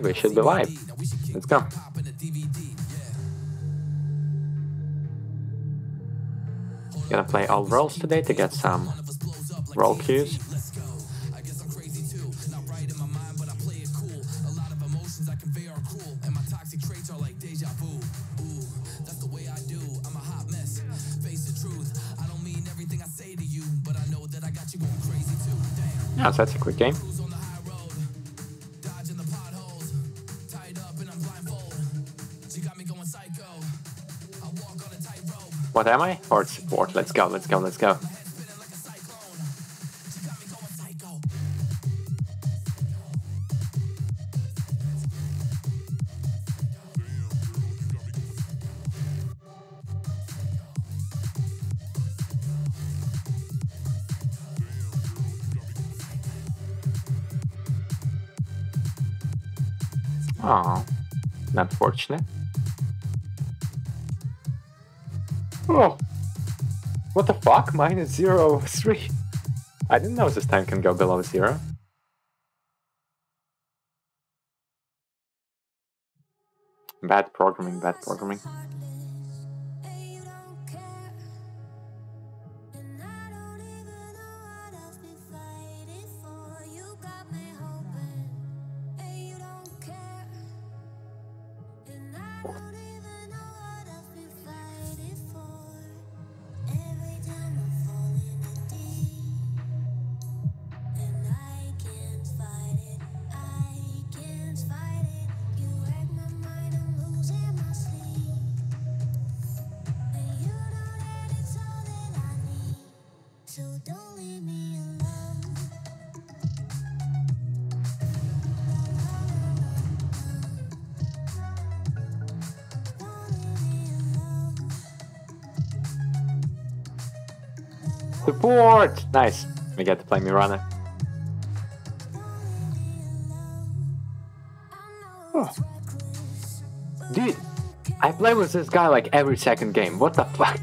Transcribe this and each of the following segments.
we should be live. Let's go. Gonna play all roles today to get some role cues. Yeah, so that's a quick game. What am I? Hard support. Let's go, let's go, let's go. Oh, unfortunate. Oh, what the fuck? -0.3. I didn't know this time can go below 0. Bad programming, bad programming. Support! Nice. We get to play Mirana. Oh. Dude, I play with this guy like every second game. What the fuck?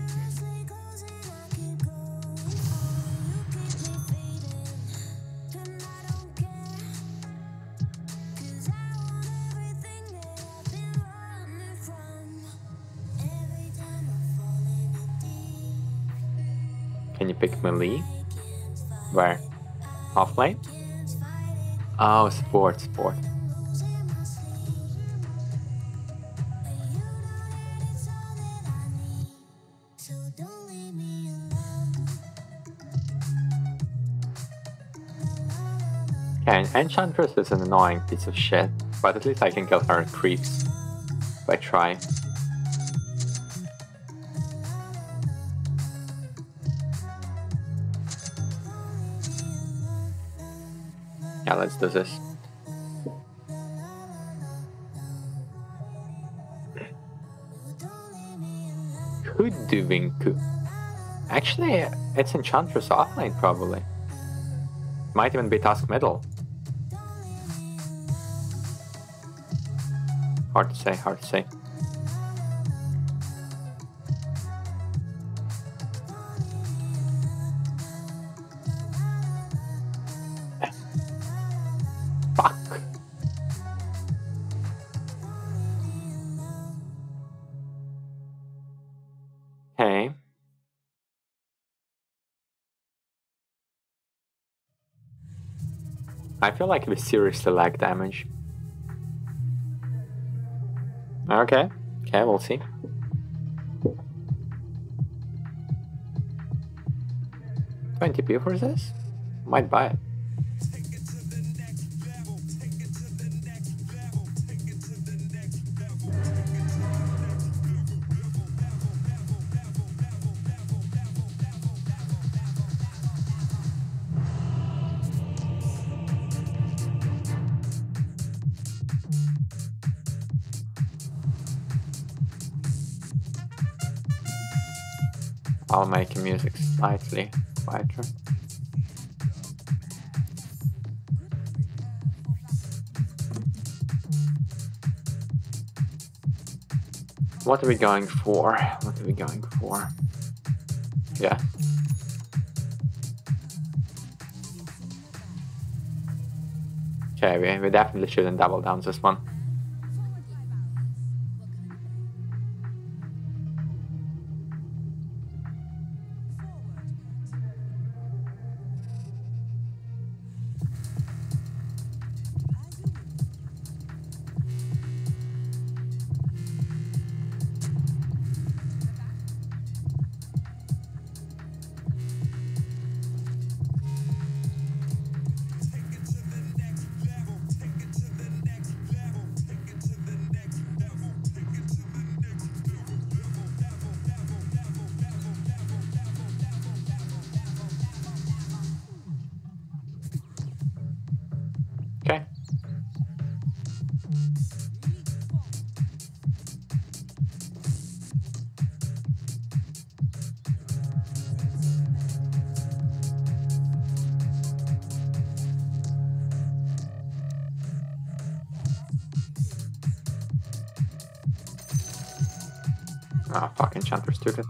Can you pick melee? Where? Offlane? Oh, support. Okay, Enchantress is an annoying piece of shit, but at least I can kill her creeps if I try. Yeah, let's do this. Hoodwinku. Actually, it's Enchantress offlane probably. Might even be Task Middle. Hard to say, hard to say. Fuck. Okay. I feel like we seriously lack damage. Okay, we'll see. $20p for this? Might buy it. I'll make the music slightly quieter. What are we going for? Yeah. Okay, we definitely shouldn't double down this one. Okay. Oh, fucking Chanter stupid.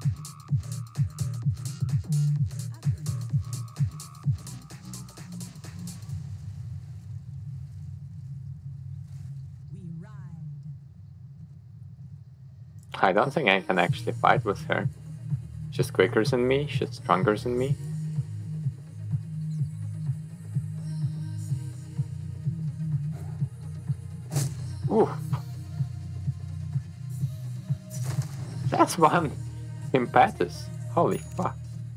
I don't think I can actually fight with her. She's quicker than me, she's stronger than me. Ooh. That's one impetus. Holy fuck.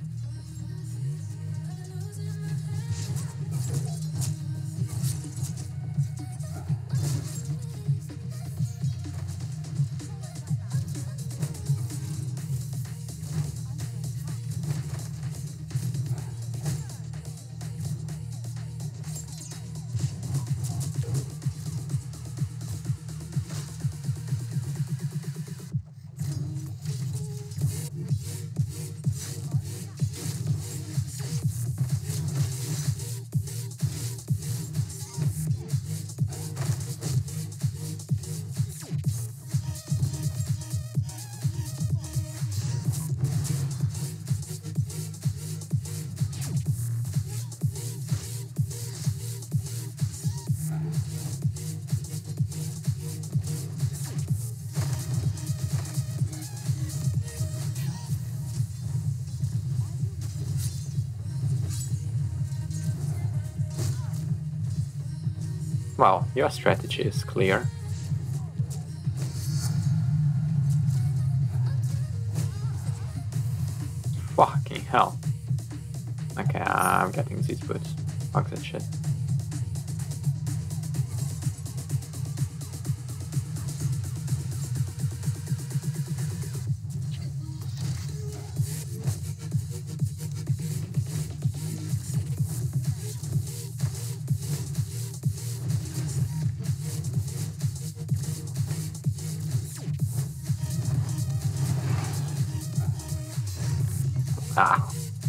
Well, your strategy is clear. Fucking hell. Okay, I'm getting these boots. Fuck that shit. Ah.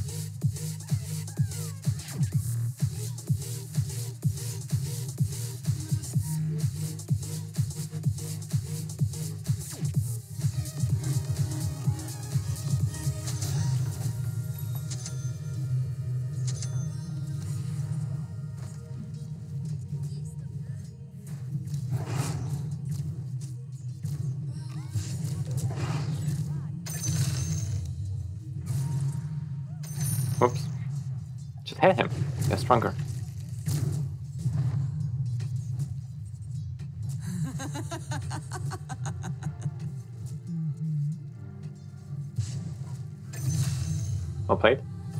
Oops. Just hit him. They're stronger. Well played.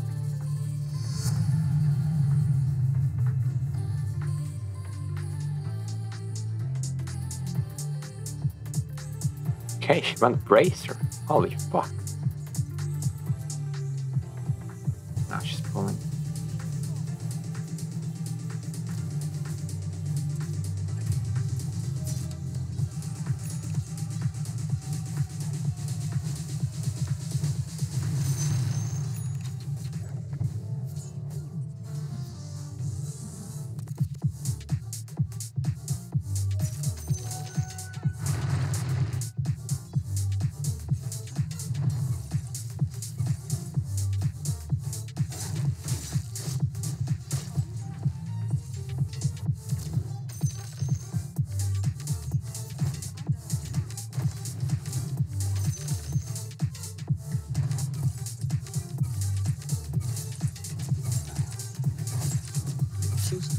Okay, she went Bracer. Holy fuck. Now she's pulling.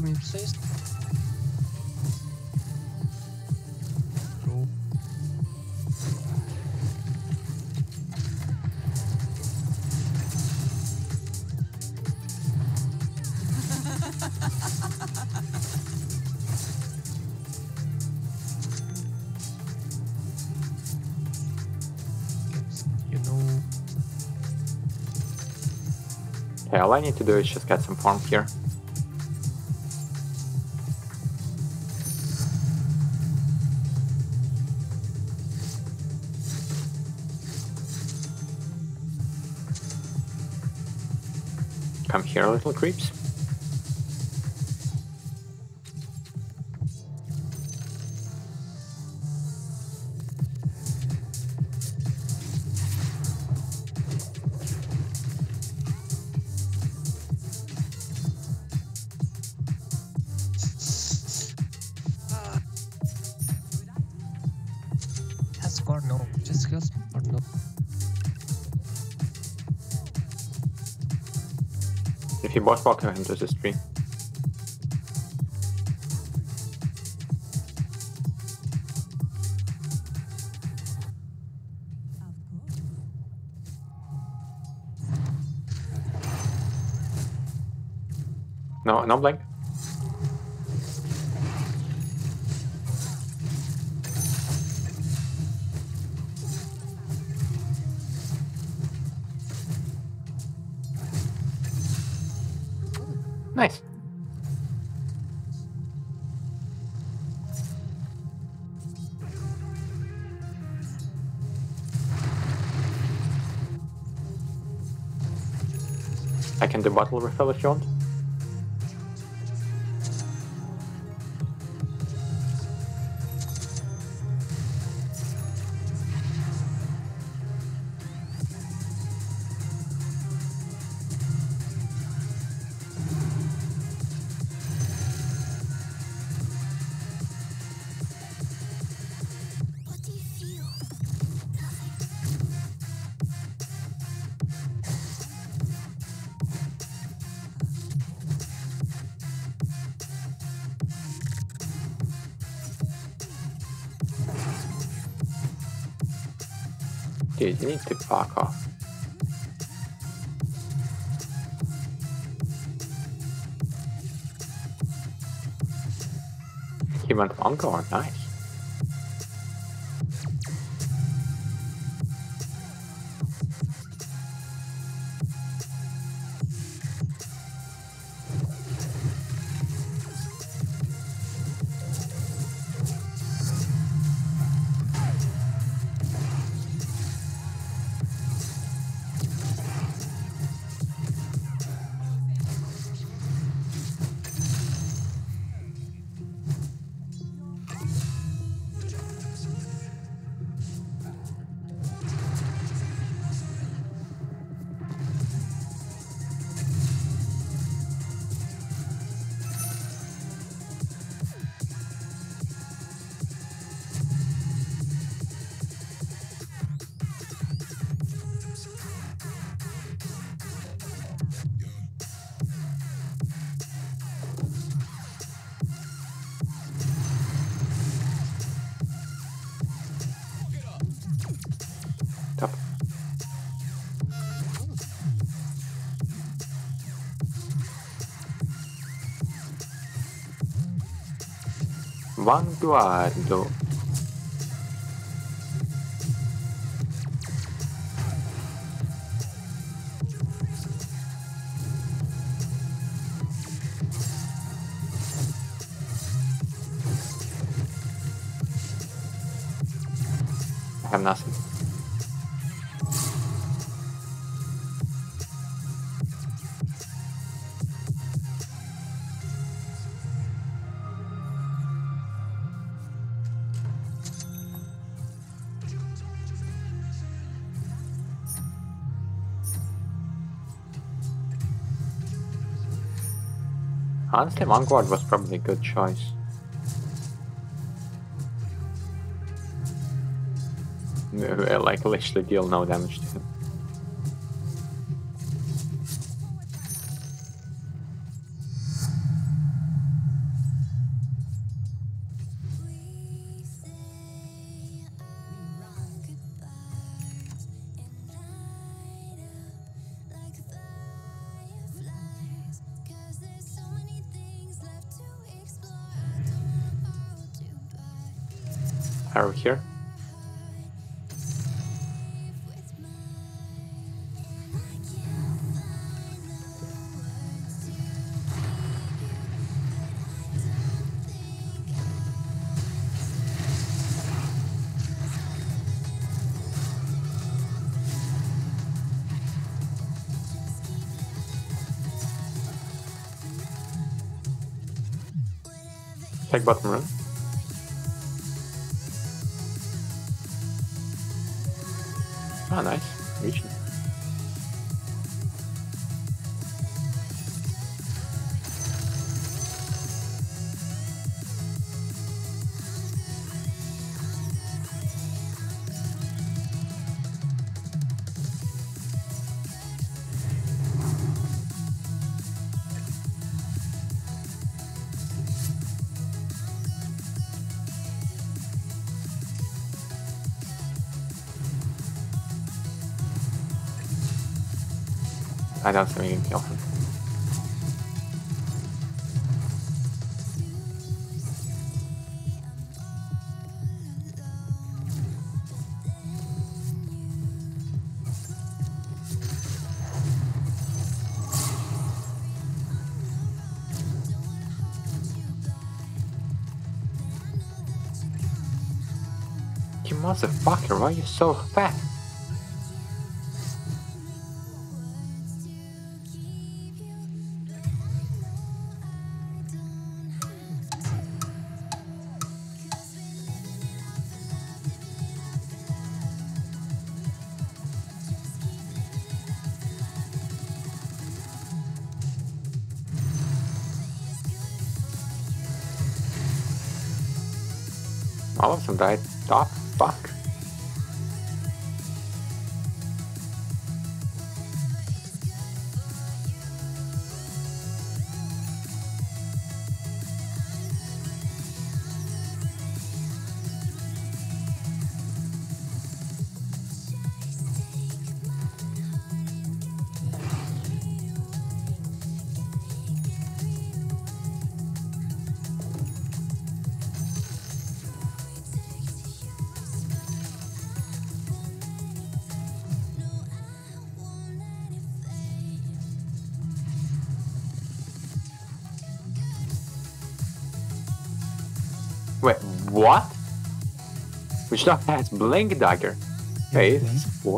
me, please? Bro. You know. Okay, all I need to do is just get some farm here. Come here, little creeps. Yes or no? Just yes or no? If you both walk into this tree. No, no blink. Nice. I can do bottle refill if you want. What do you feel? Dude, you need to fuck off. He went Encore, nice. Tough. Vanguardo. I have nothing. Honestly, Vanguard was probably a good choice. Like, literally deal no damage to him. Arrow here. Take bottom run. Ah, nice. Reaching. I don't think we can kill him. You motherfucker, why are you so fat? All of them died. Oh, fuck. Wait, what? Which not has Blink Dagger? Hey, Blink. what?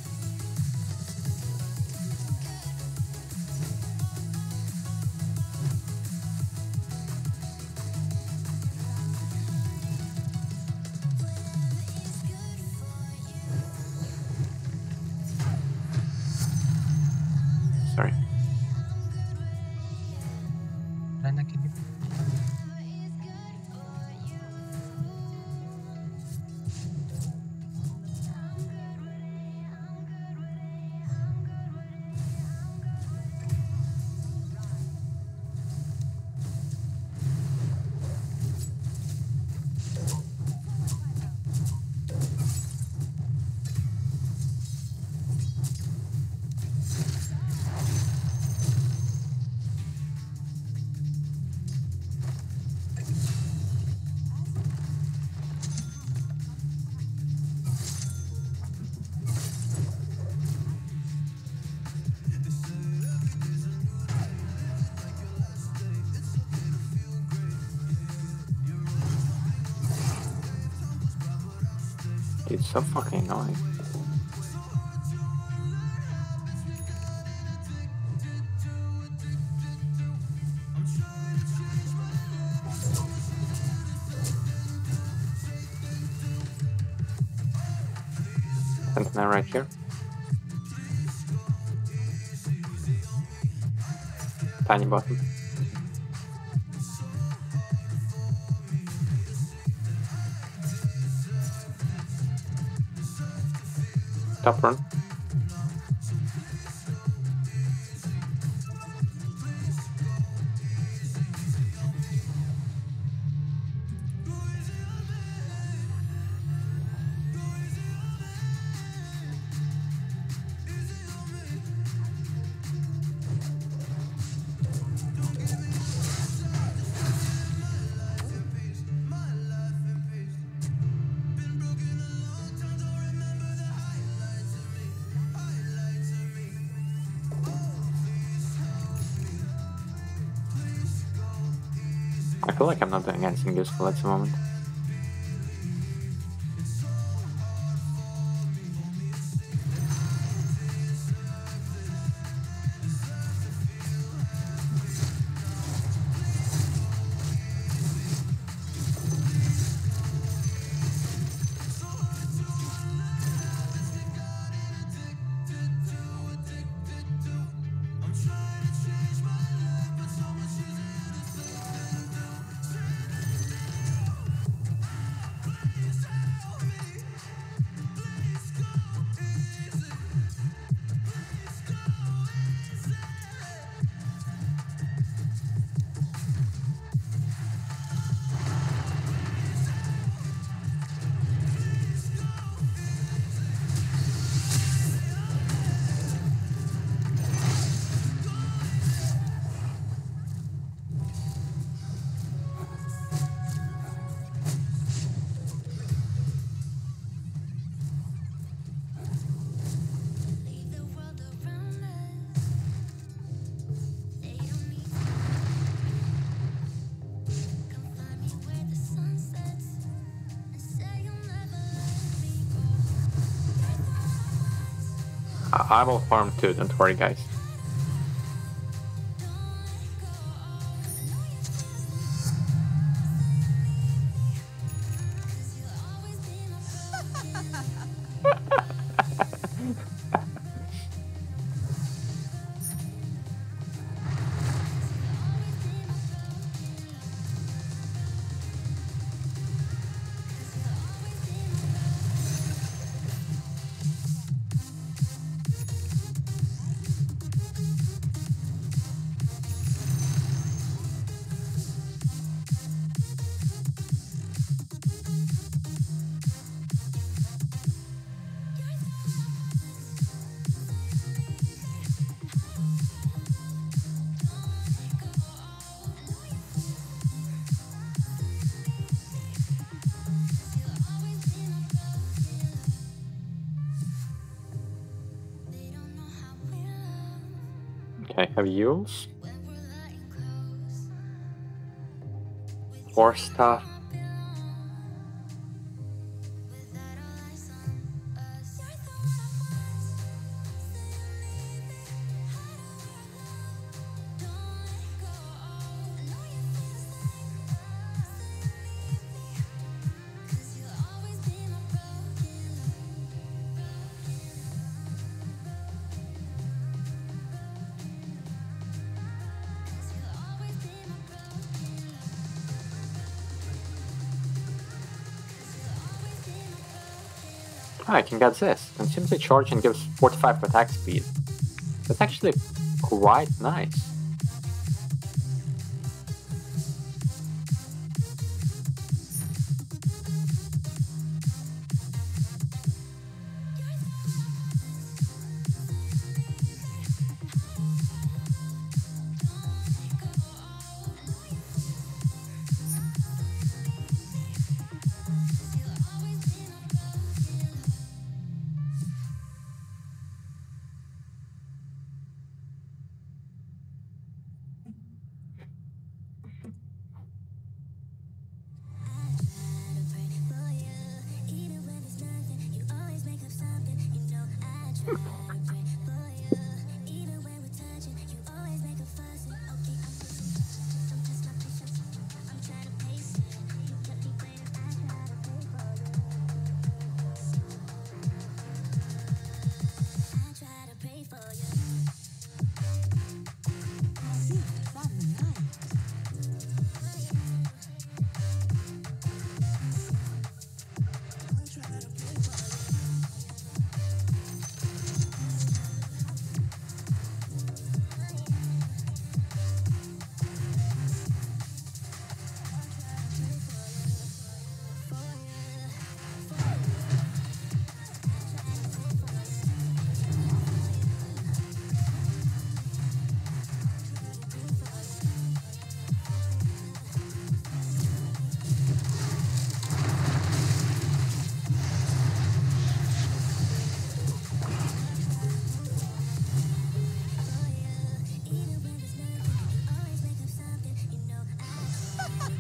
Sorry. Rana, can you? It's so fucking annoying. Sentinel right here. Tiny bottom. Top run. I feel like I'm not doing anything useful at the moment. I will farm too, don't worry guys. Okay, have Yules. 4 stuff. I can get this. Consumes a charge and gives 45 attack speed. That's actually quite nice.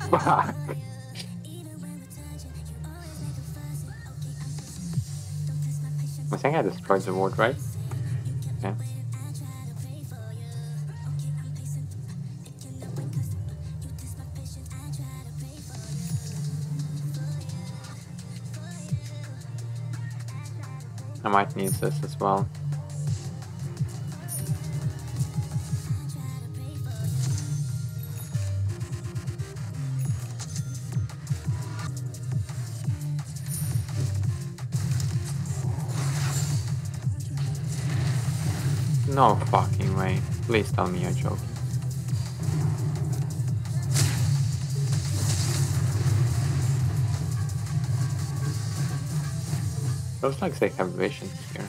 fuck? I think I destroyed the ward, right? Yeah. I might need this as well. No fucking way. Please tell me you're joking. Looks like they have visions here.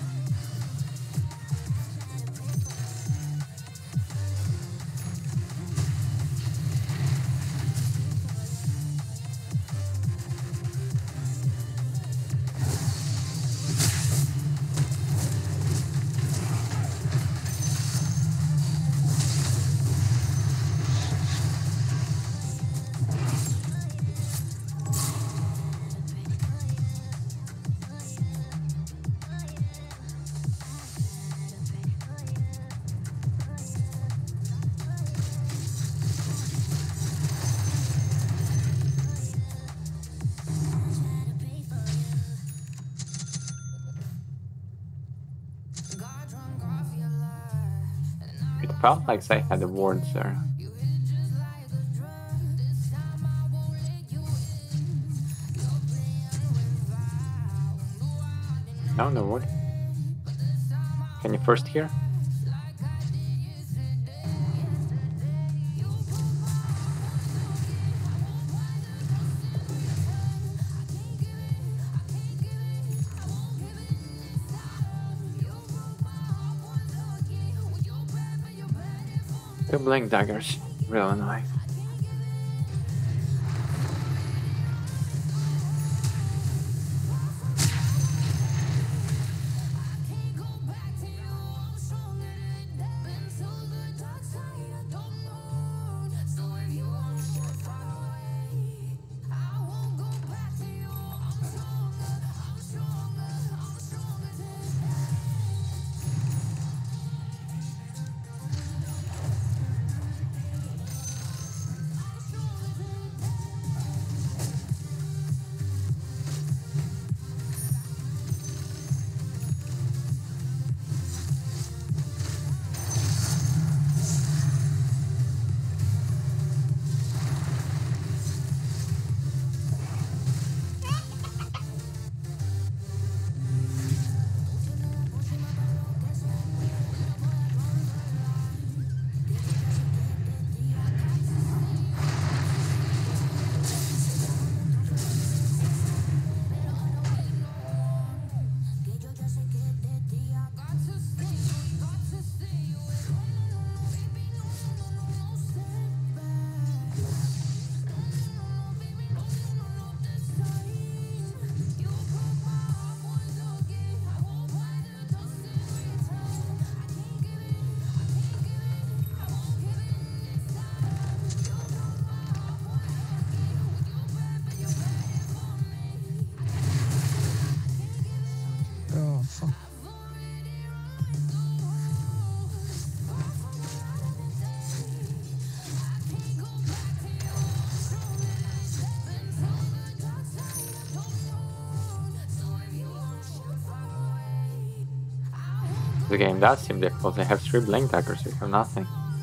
It felt like they had the wards there. No, no ward. Can you first hear? The blink daggers, real annoying. Oh, fuck. The game does seem difficult. They have 3 blink daggers, we have nothing.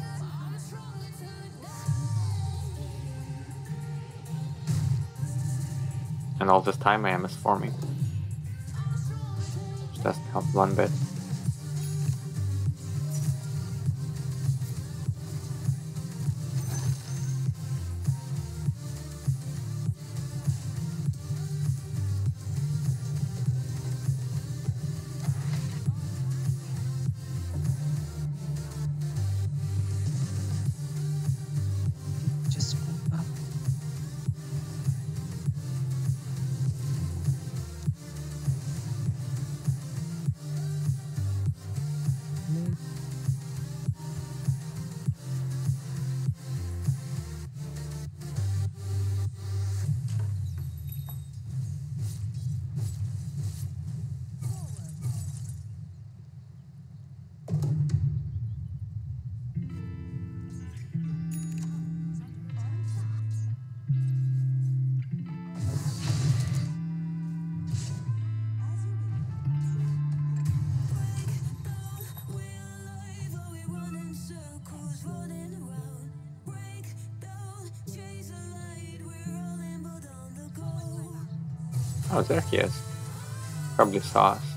And all this time I am is forming. Which doesn't help one bit. Just go up. Oh, there he is. Probably saw us.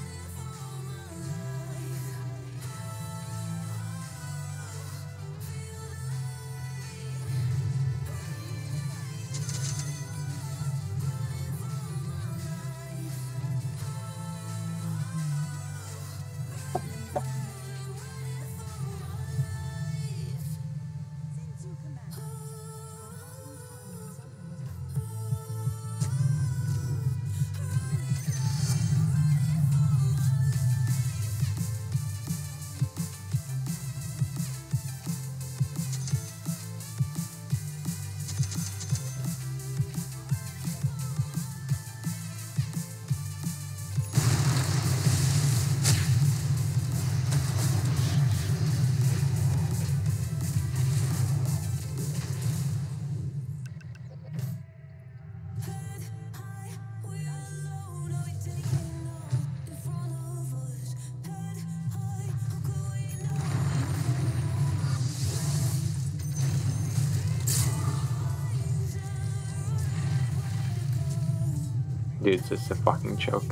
Dude, this is a fucking joke.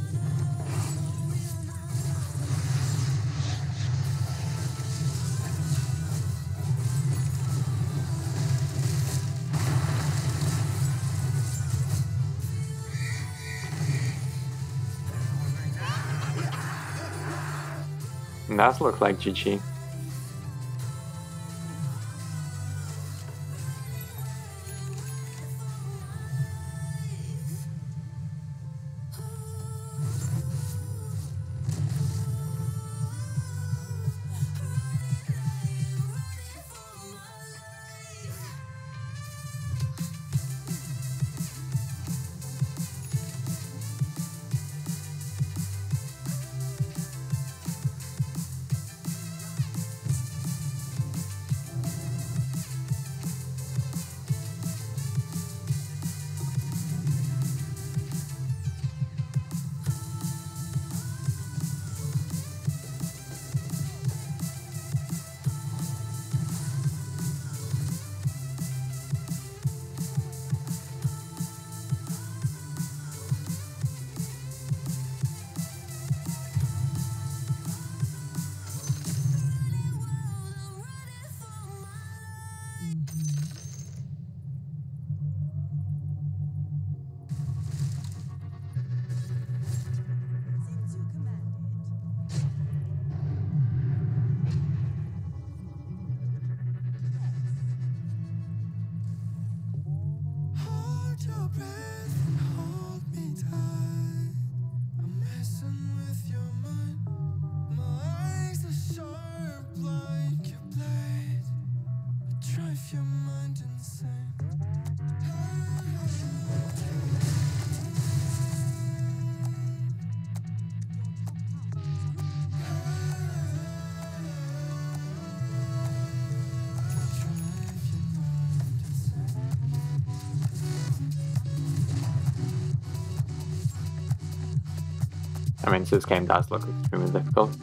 It does look like GG. I mean, this game does look extremely difficult.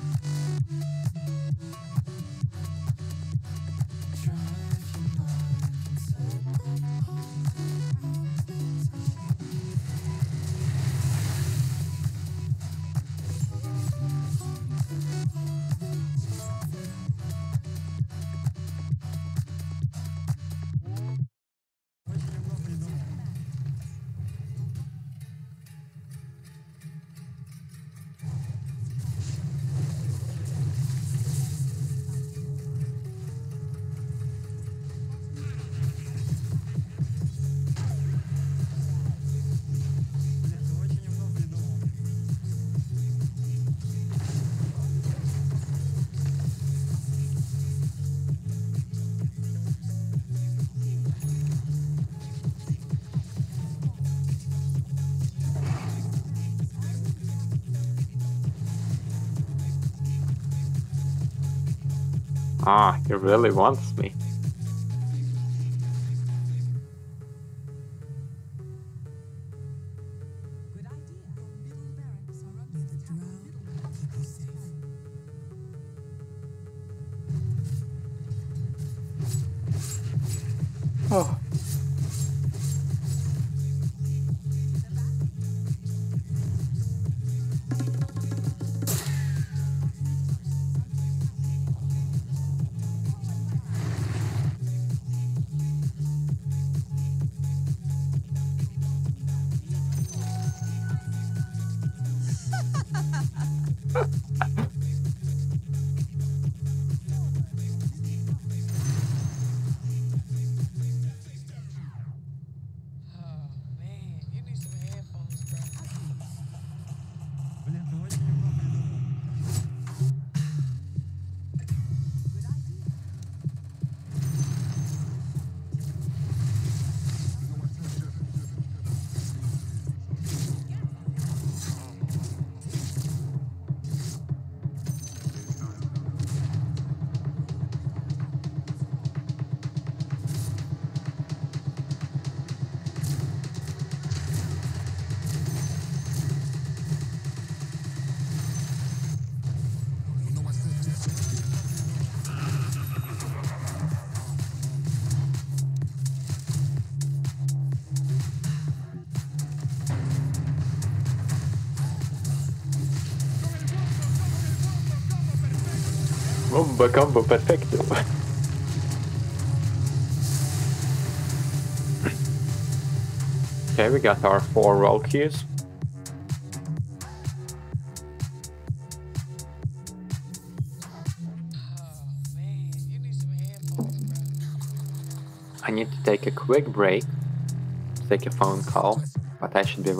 Ah, he really wants me. Oh. Oh man, you need some headphones, bro. Bomba combo perfecto. Okay, we got our 4 roll queues. Oh man, you need some headphones, bro. I need to take a quick break, take a phone call, but I should be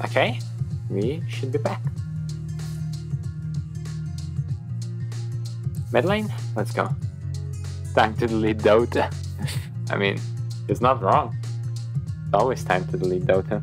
Okay, we should be back. Mid lane, let's go. Time to delete Dota. I mean, it's not wrong. It's always time to delete Dota.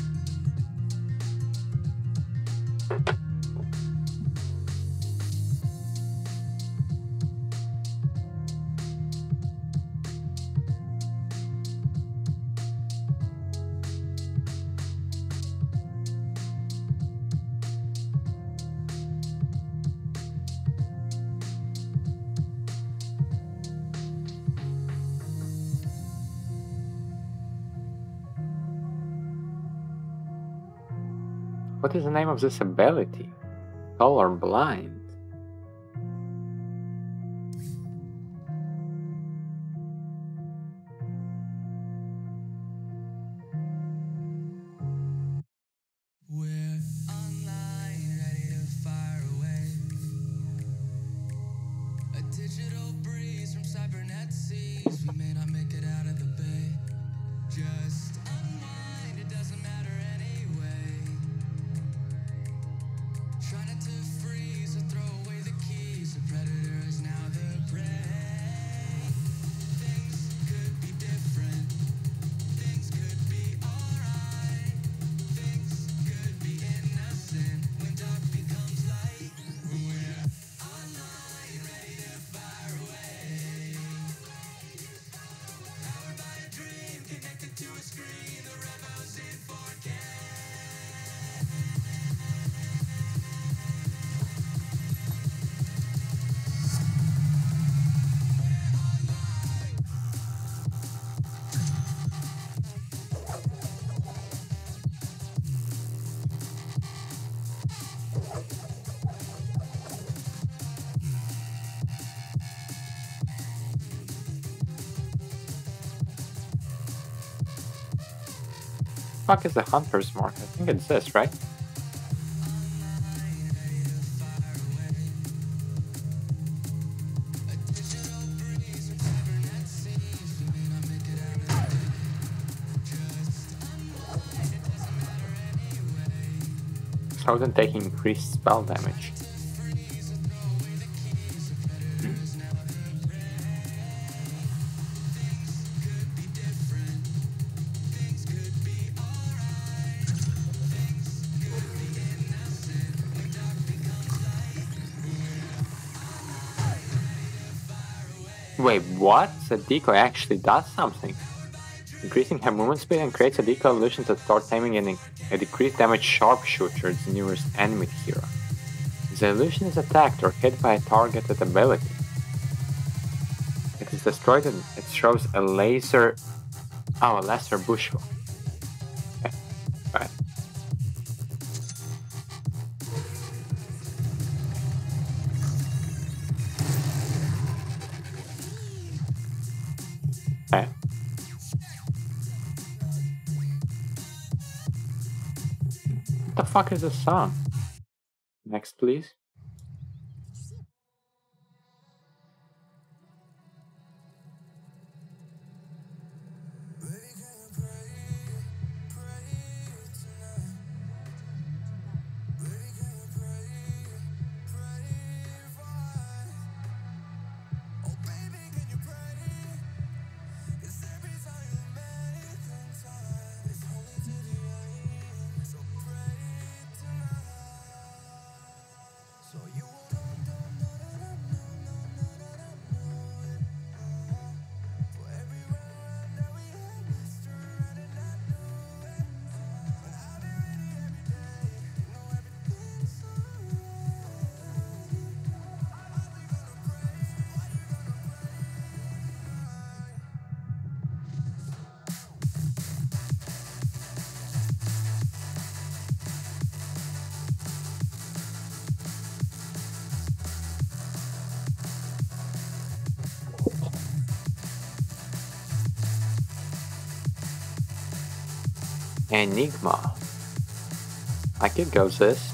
What is the name of this ability? Colorblind. We're online, ready to fire away. A digital breeze from cybernet seas. We may not make it out of the bay. Just unwind, it doesn't matter anyway. Try not to freeze or throw away the keys. The predator is now the prey. Things could be different. Things could be alright. Things could be innocent when dark becomes light. We're online, ready to fire away. Powered by a dream, connected to a screen. The rebels in 4K. Fuck is the hunter's mark? I think it's this, right? Thousand taking increased spell damage. Wait, what? The decoy actually does something. Increasing her movement speed and creates a decoy illusion that starts aiming at a decreased damage sharpshooter, its nearest enemy hero. The illusion is attacked or hit by a targeted ability. It is destroyed and it shows a laser... Oh, a lesser bushel. Okay, right. Okay. What the fuck is this song? Next, please. Enigma. I could go this.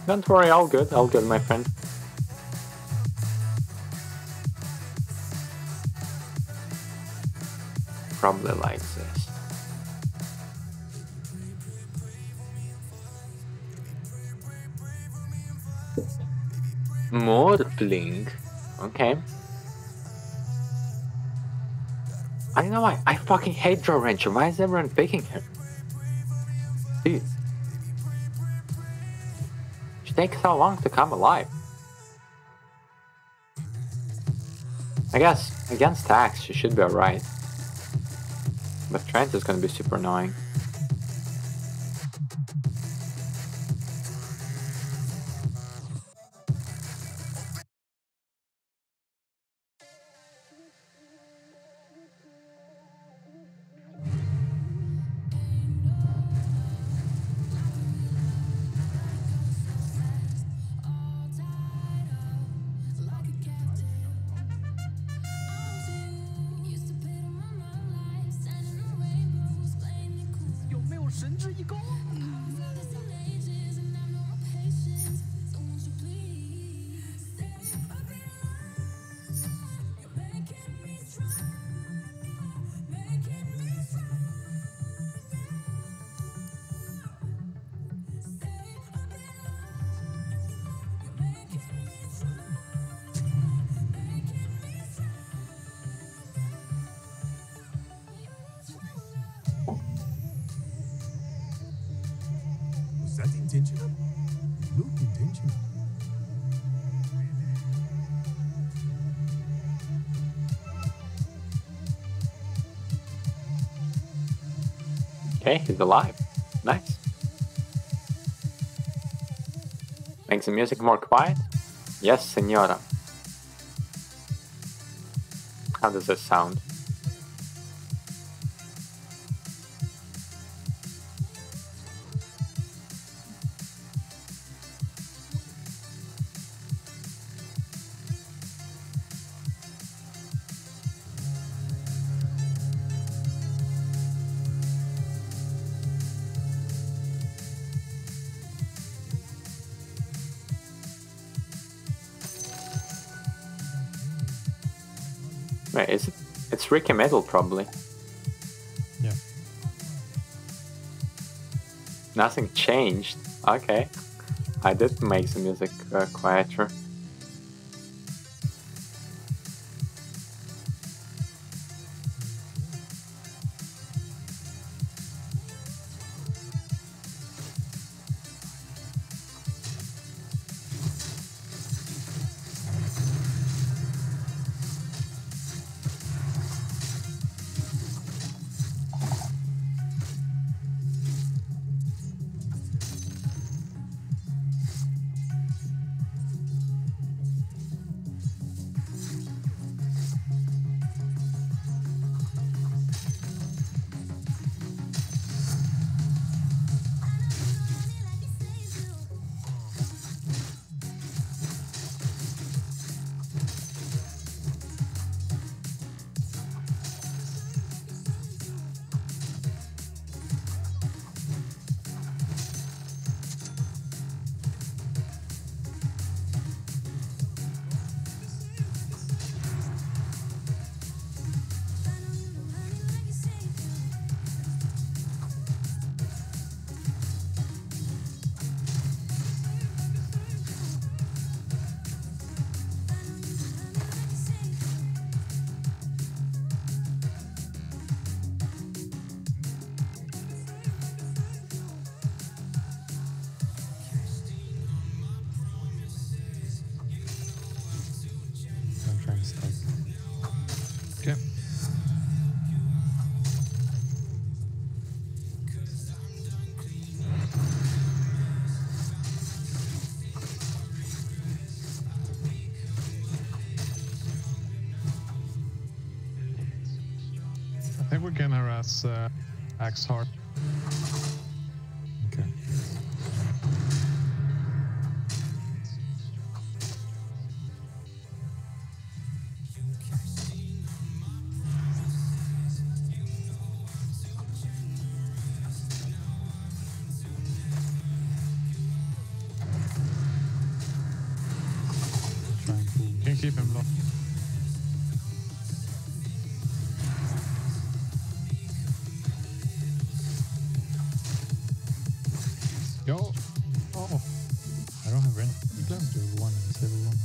Don't worry, all good, my friend. Probably like this. Morphling. Okay. I know I fucking hate Joe Rancher. Why is everyone picking her? Dude. She takes so long to come alive. I guess against Tax she should be alright. But Trent is gonna be super annoying. Was that intentional? It looked intentional. Okay, he's alive. Nice. Makes the music more quiet? Yes, senora. How does this sound? Wait, is it? It's Ricky Metal, probably. Yeah. Nothing changed. Okay. I did make the music quieter. I'm trying to start. Okay. I think we can harass Axe Heart. Okay. Yo! Oh! I don't have rent. You glömde du one and silver one.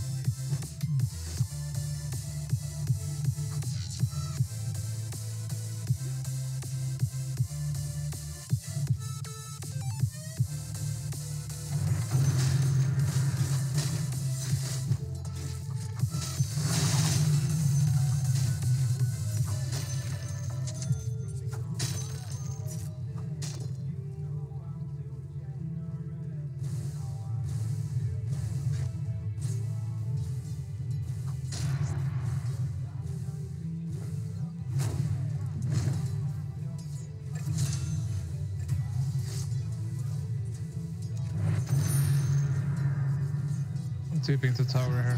I'm tipping to tower here.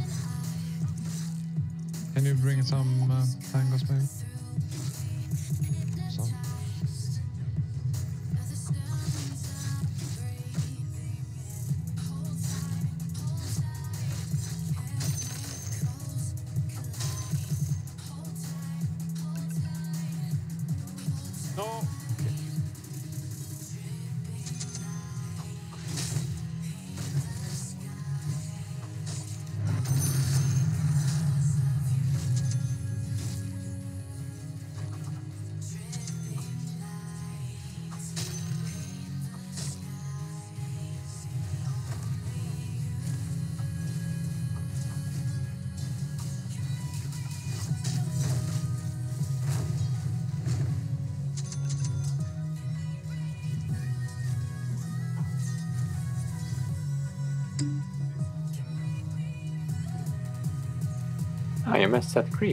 Can you bring some tangos maybe? Some. No! Ah, you missed that creep.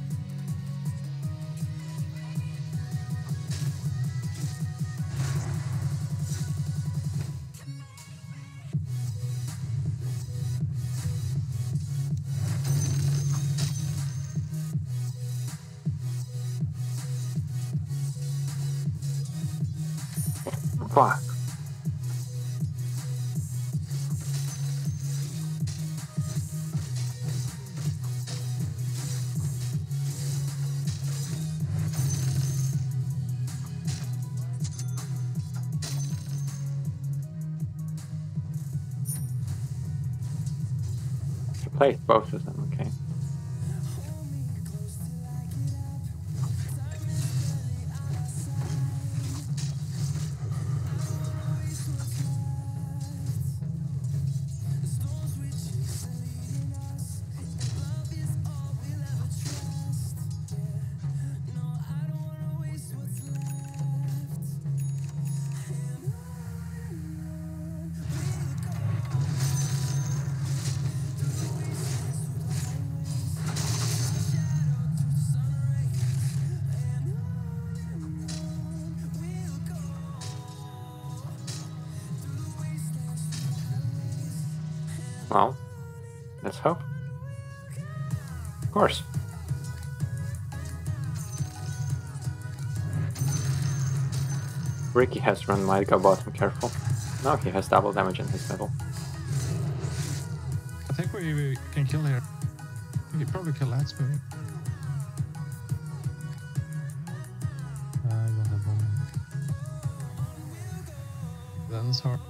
Fuck. You placed both of them, okay. Well, let's hope. Of course. Ricky has run might go bottom, careful. Now he has double damage in his middle. I think we can kill here. We can probably kill Lance maybe. I don't have one. That is hard.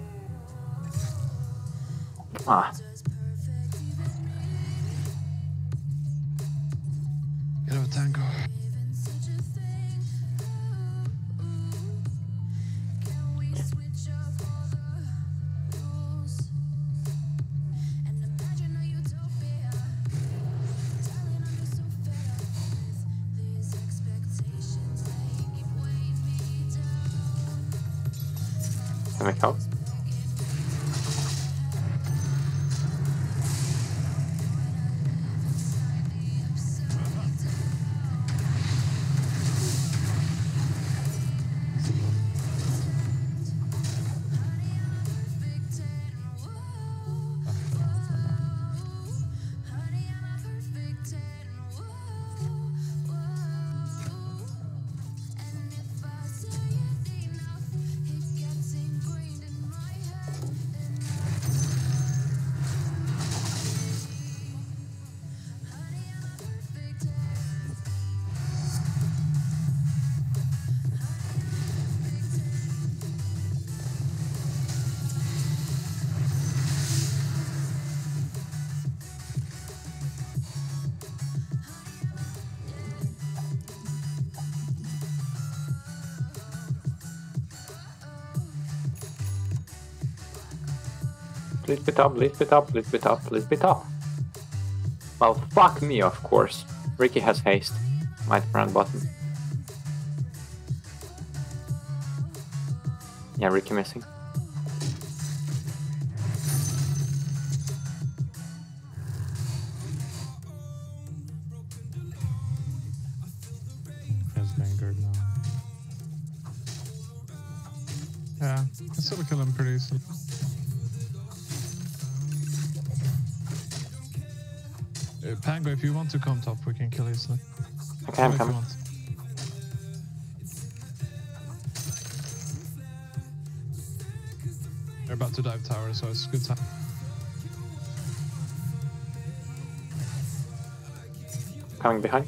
Ah, Get over tango. can I help? Please be top, please be top, please be top, please be top. Well, fuck me, of course. Ricky has haste. Might run bottom. Yeah, Ricky missing. He's going good now. Yeah, I still kill him pretty easily. Pango, if you want to come top, we can kill easily. Okay, I'm If you coming. want. They're about to dive tower, so it's good time. Coming behind.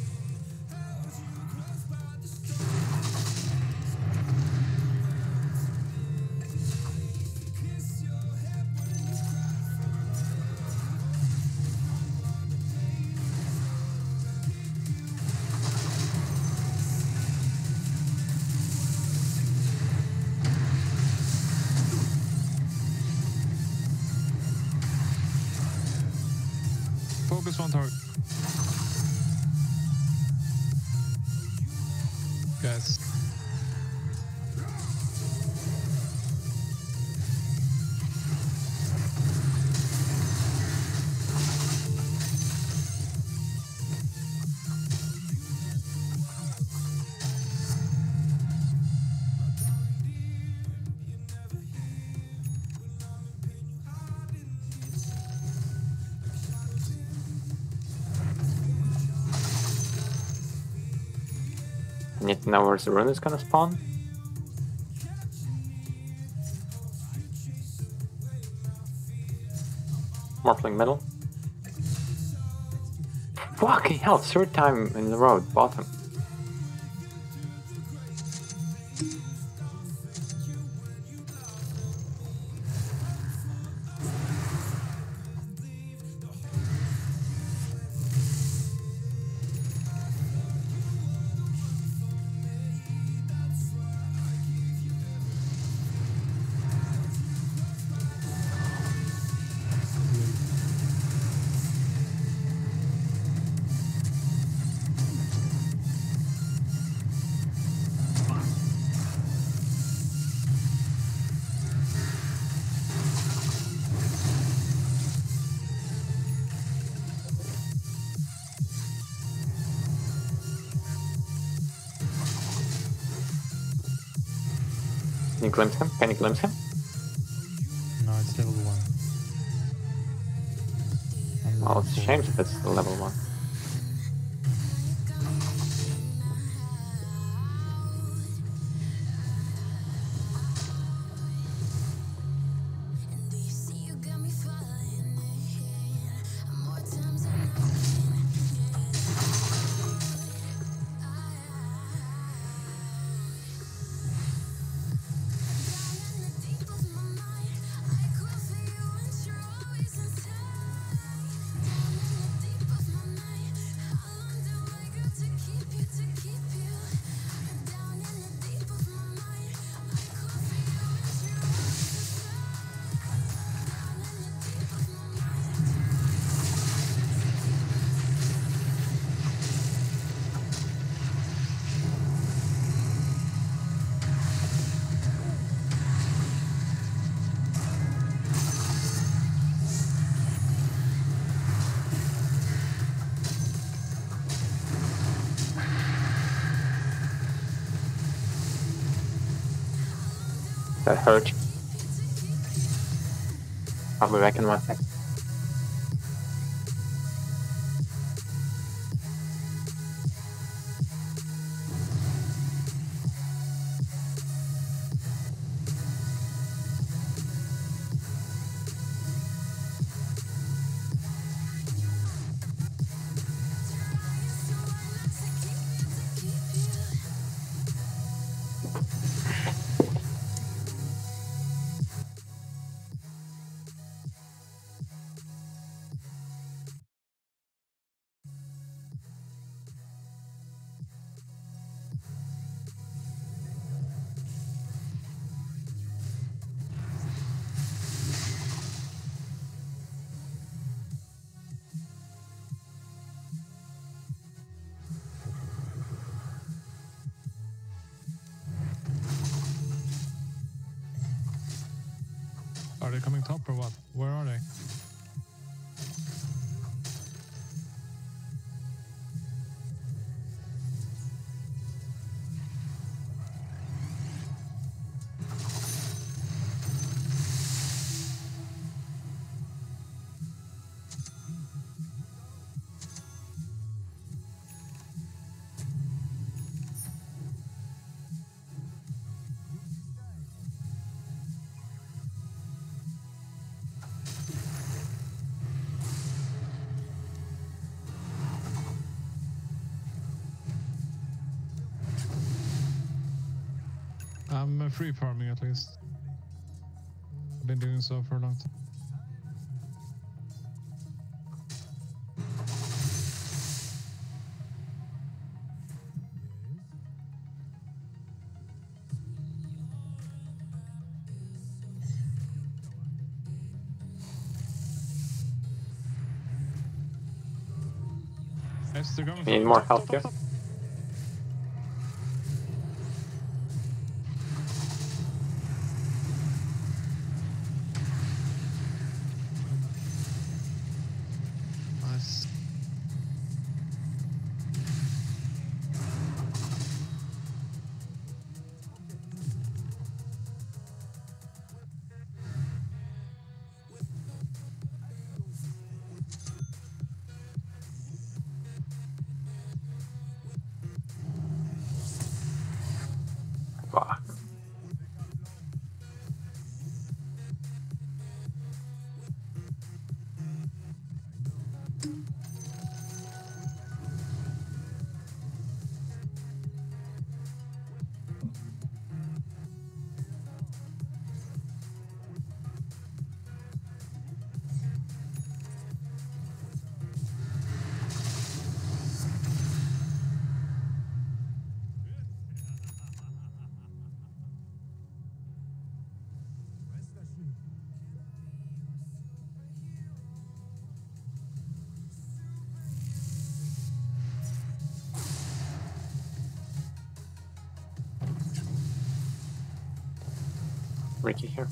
Focus one target. Guys. I need to know where the rune is gonna spawn. Morphling middle. Fucking hell, third time in the road, bottom. Can you glimpse him? Can you glimpse him? No, it's level 1. I'm Well, level it's a 4. shame if it's the level 1. That hurt. I'll be back in 1 sec. they coming top or what? Where are they? I'm free farming at least. I've been doing so for a long time. Yes, they're going We need more help here. Nice. Fuck. Ricky here.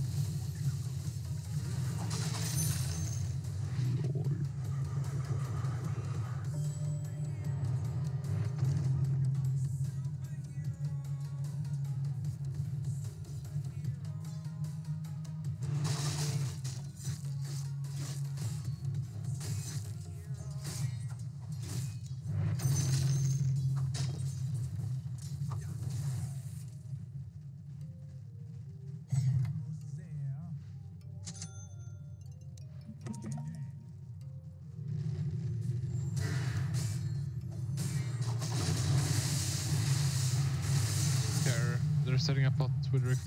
They're setting up bot with Rick.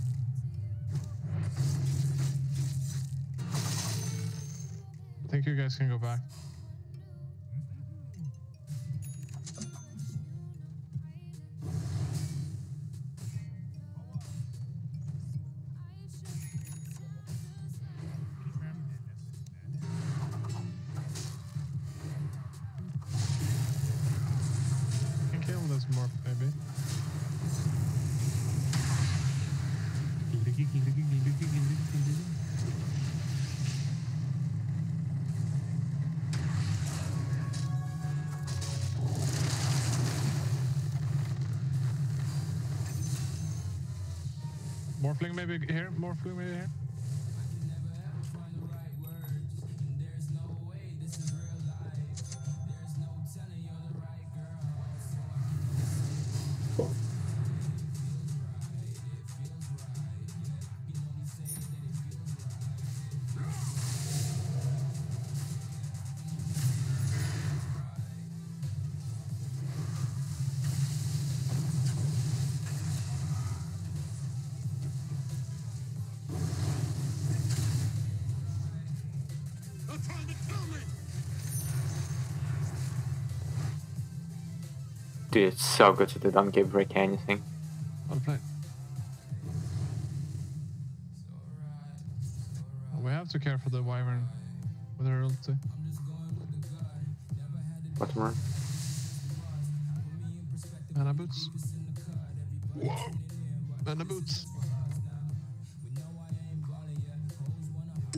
I think you guys can go back. Can kill this morph maybe. Morphling maybe here, morphling maybe here. Dude, it's so good that they don't give Rick anything. Well played. We have to care for the Wyvern with her ulti. What more? Mana boots. Whoa! Mana boots.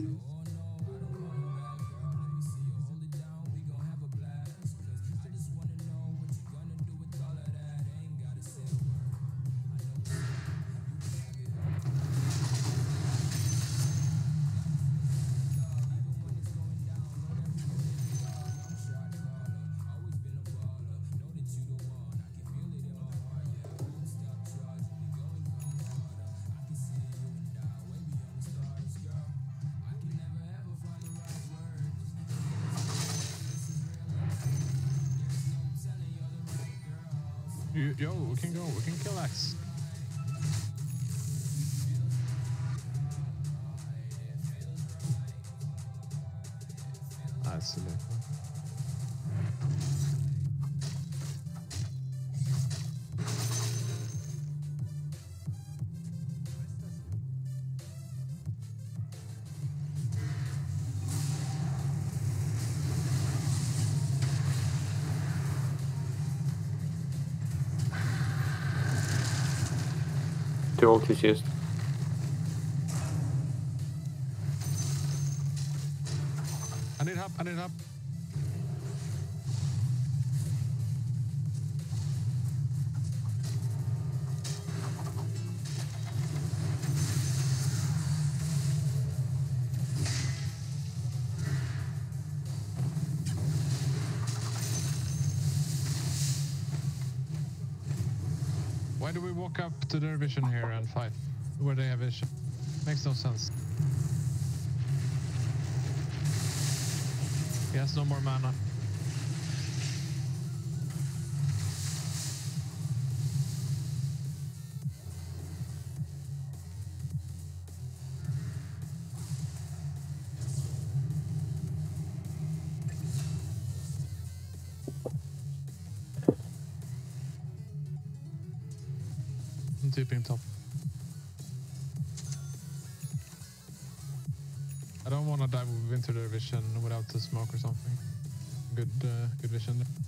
Yo, we can go. We can kill Axe. That's silly. Two ultis used. I need help. I need help. Why do we walk up to their vision here and fight where they have vision? Makes no sense. He has no more mana. I'm tipping top. I don't want to dive into their vision without the smoke or something. Good vision there.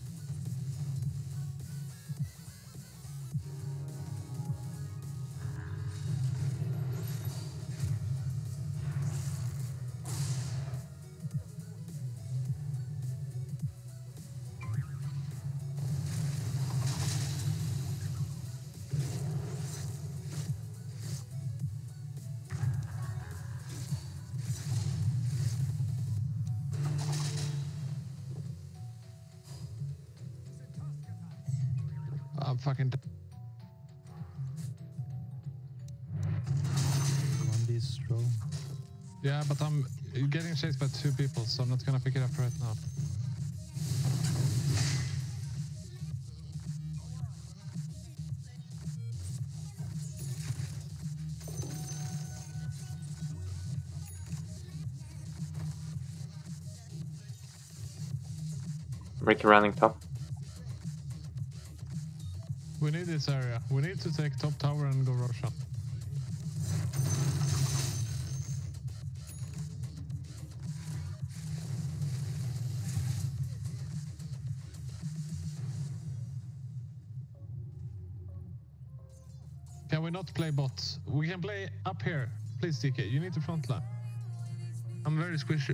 I'm fucking. One distro. Yeah, but I'm getting chased by two people, so I'm not gonna pick it up right now. Ricky running top. We need this area. We need to take top tower and go Roshan. Can we not play bots? We can play up here. Please, DK, you need to front line. I'm very squishy.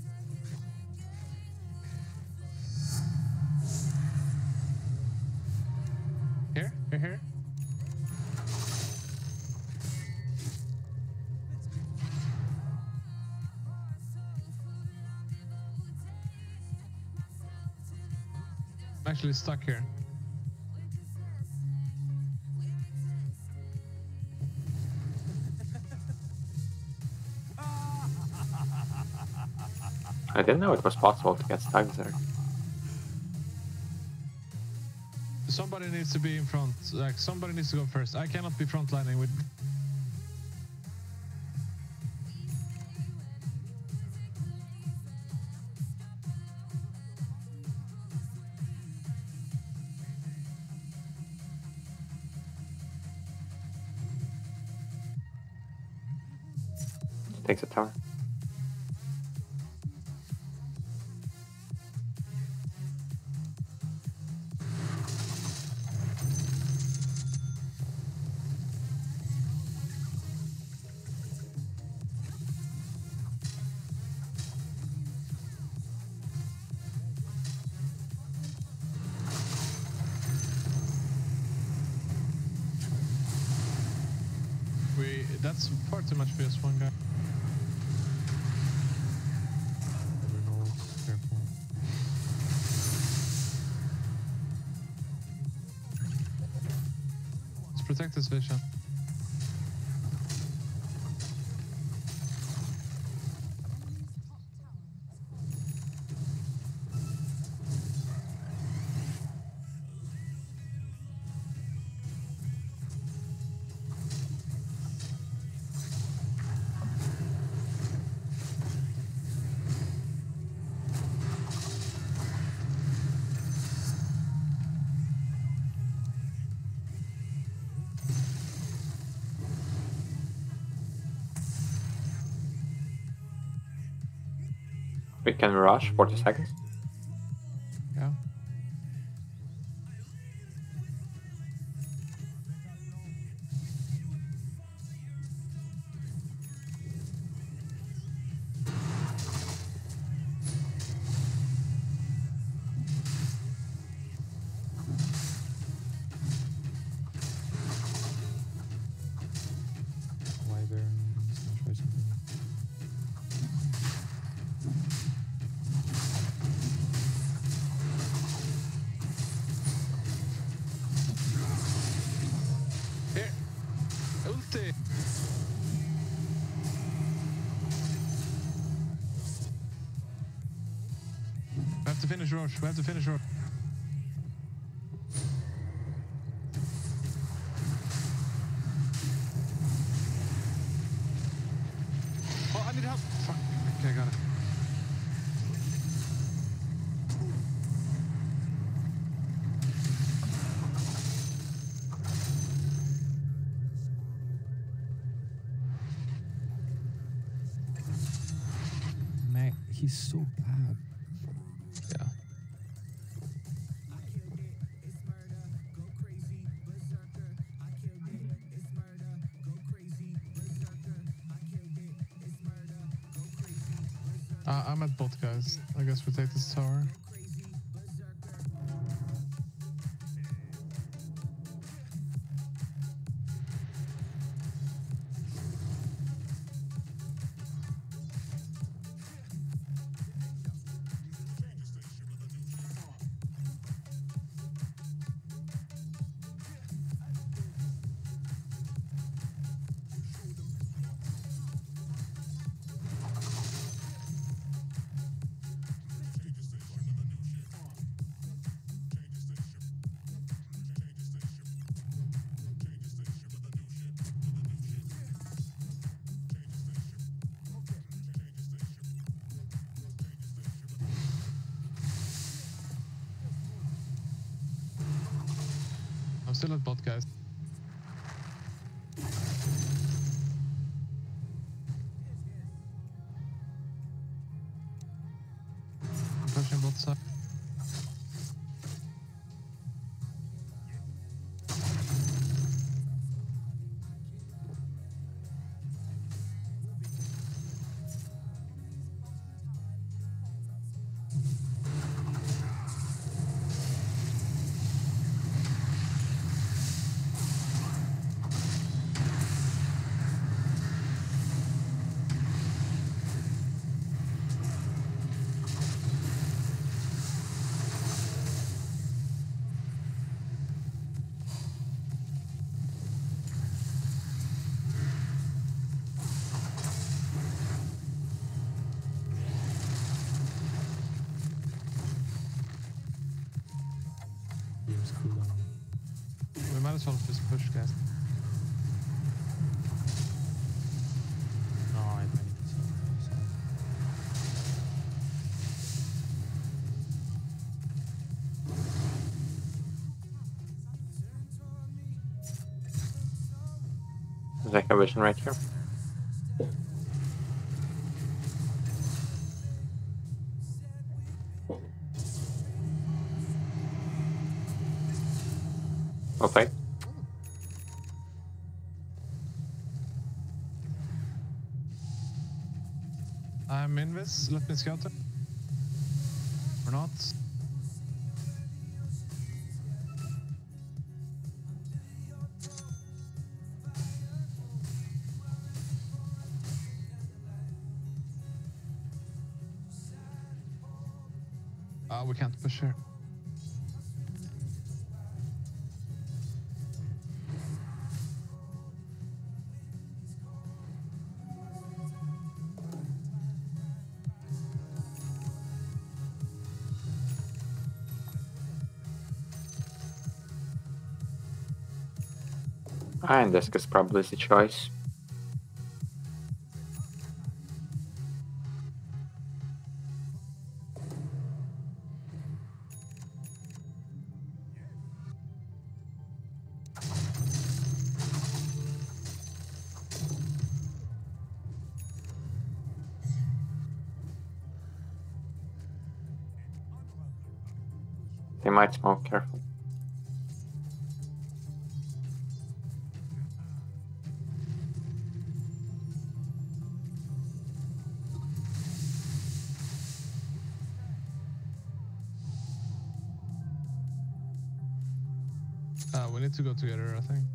Here? Here? I'm actually stuck here. I didn't know it was possible to get stuck there. Somebody needs to be in front. Like, somebody needs to go first. I cannot be frontlining with... Takes a tower. That's far too much for this one guy. Careful. Let's protect this vision. can rush 40 seconds. Yeah. Wyverns, I'll try something. Here! Ulti! We have to finish Roche. We have to finish Roche. Oh, I need help! Fuck. Okay, I got it. Man, he's so bad. Yeah. I'm at bot, guys. I guess we take this tower. I'm still at bot, guys. I'm pushing bot side. Game's cooldown. We might as well just push, guys. No, I need to sell. There's like a vision right here. Okay. I'm invis. Let me scout it. Or not. We can't push here. Iron Disc is probably the choice. They might smoke, careful. We need to go together, I think.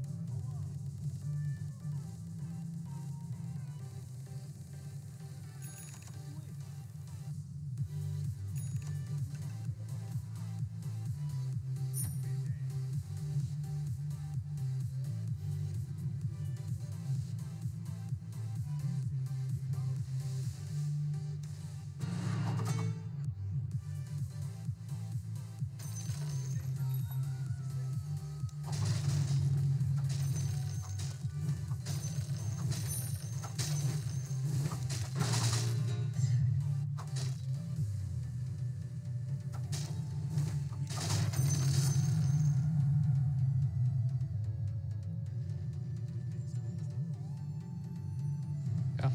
Yeah.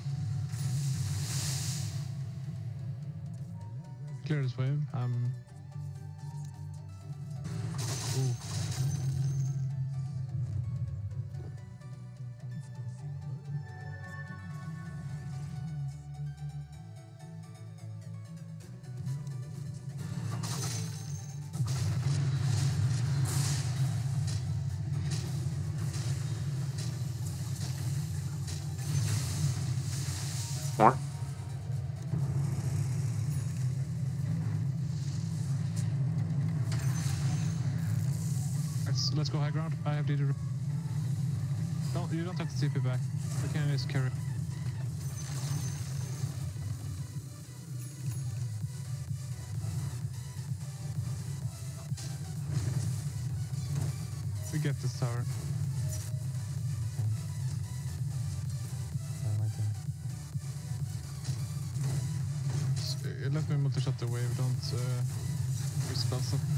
Clear this wave. Ooh. More? Let's go high ground. I have DD. You don't have to TP back. We can just carry. We get this tower. Right there. Let me multi-shot the wave. Don't use spells up.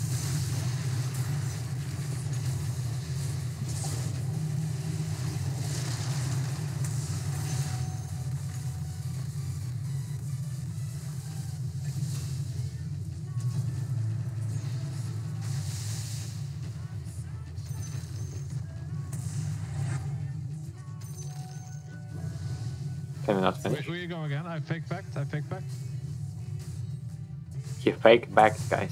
Can we not finish? We go again. I fake backed. I fake backed. He fake backed, guys.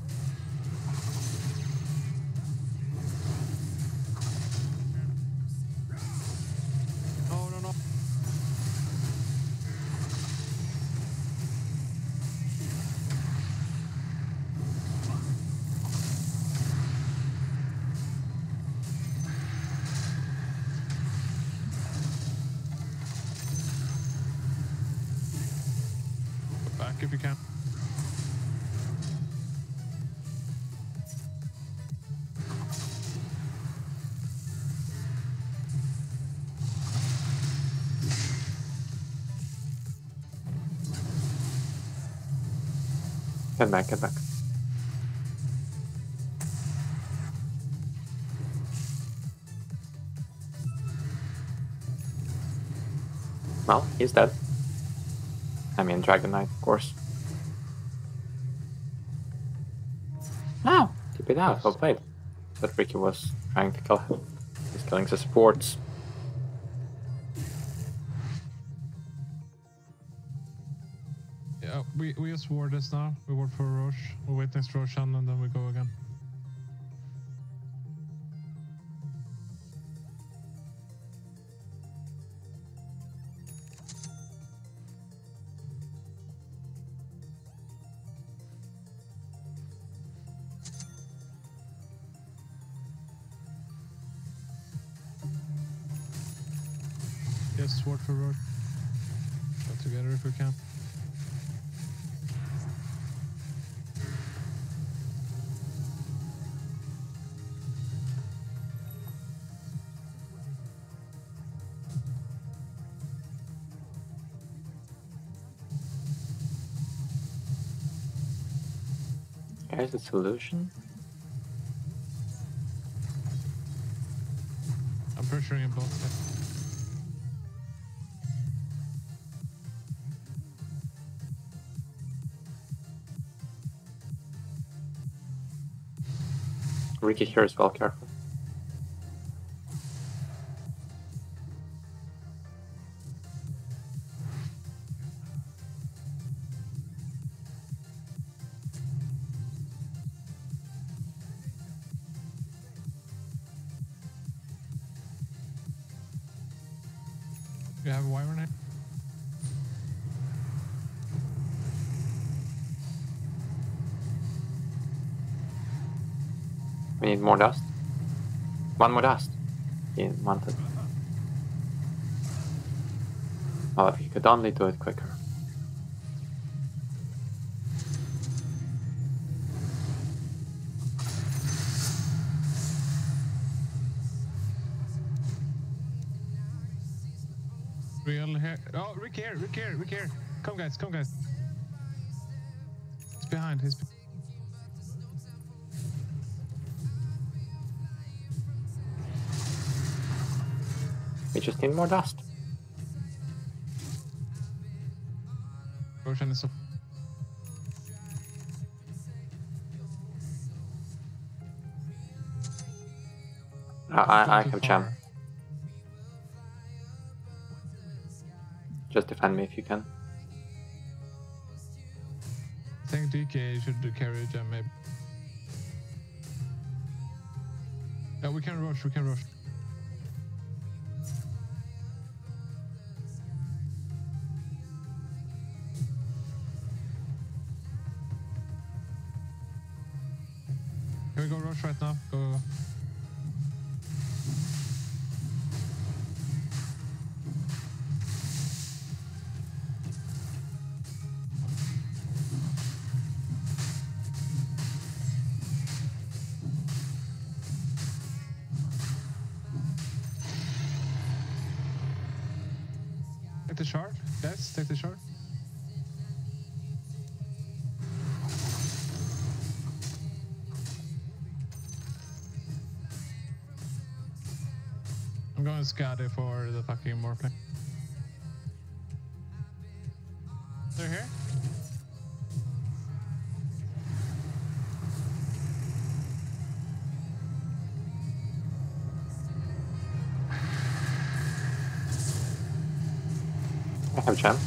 No, no, no. Back if you can. Get back, get back. Well, he's dead. I mean, Dragon Knight, of course. Oh, keep it out, well played. But Ricky was trying to kill him. He's killing the supports. Yeah, we just ward this now. We ward for Roche. We wait next to Roshan and then we go again. Yes, ward for Roche. Go together if we can. Here's the solution. I'm pressuring him both. Ricky here as well, careful. You have a wyvern here? We need more dust. One more dust. He wanted. Oh, if you could only do it quicker. Real here. Oh, Rick here, Rick here, Rick here. Come guys, come guys. He's behind, he's We just need more dust. Roshan is up. I Too have champ. far. Just defend me if you can. I think DK should do carry gem maybe. Yeah, we can rush, we can rush. Can we go rush right now? Go. Take the shard, guys, take the shard. I'm going Skadi for the fucking Morplay. They're here? I have champ.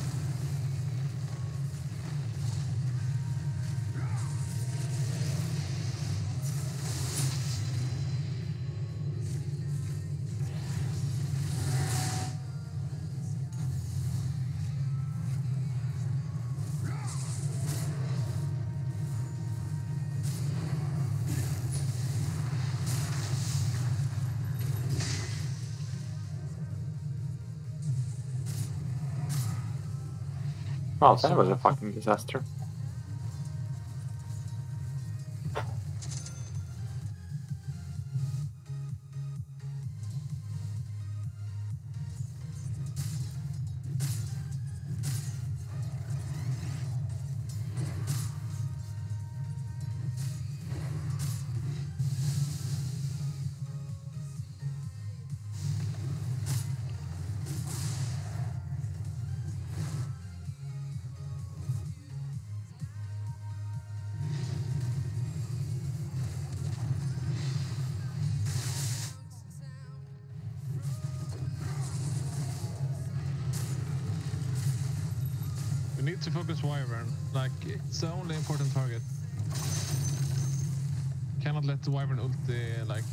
Well, that was a fucking disaster. We need to focus Wyvern. Like, it's the only important target. Cannot let the Wyvern ulti, like...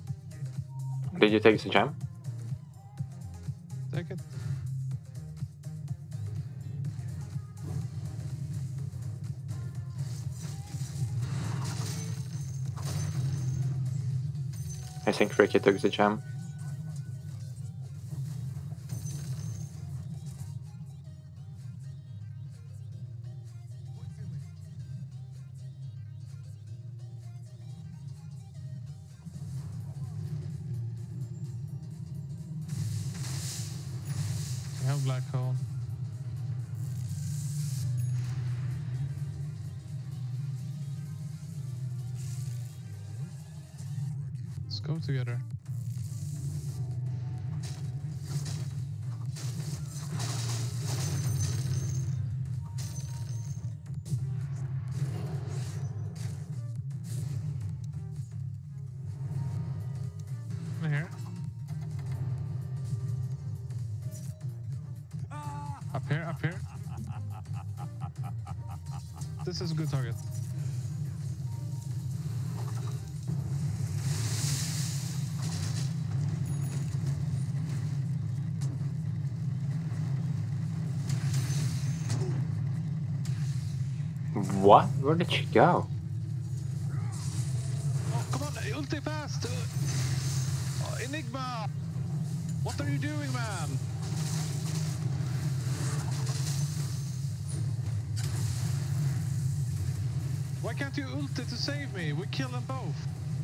Did you take the gem? Take it. I think Ricky took the gem. We have black hole. Let's go together. Come here. Up here, up here. This is a good target. What? Where did she go? Oh, come on, ulti fast! Oh, Enigma! What are you doing, man? Why can't you ulti to save me? We kill them both.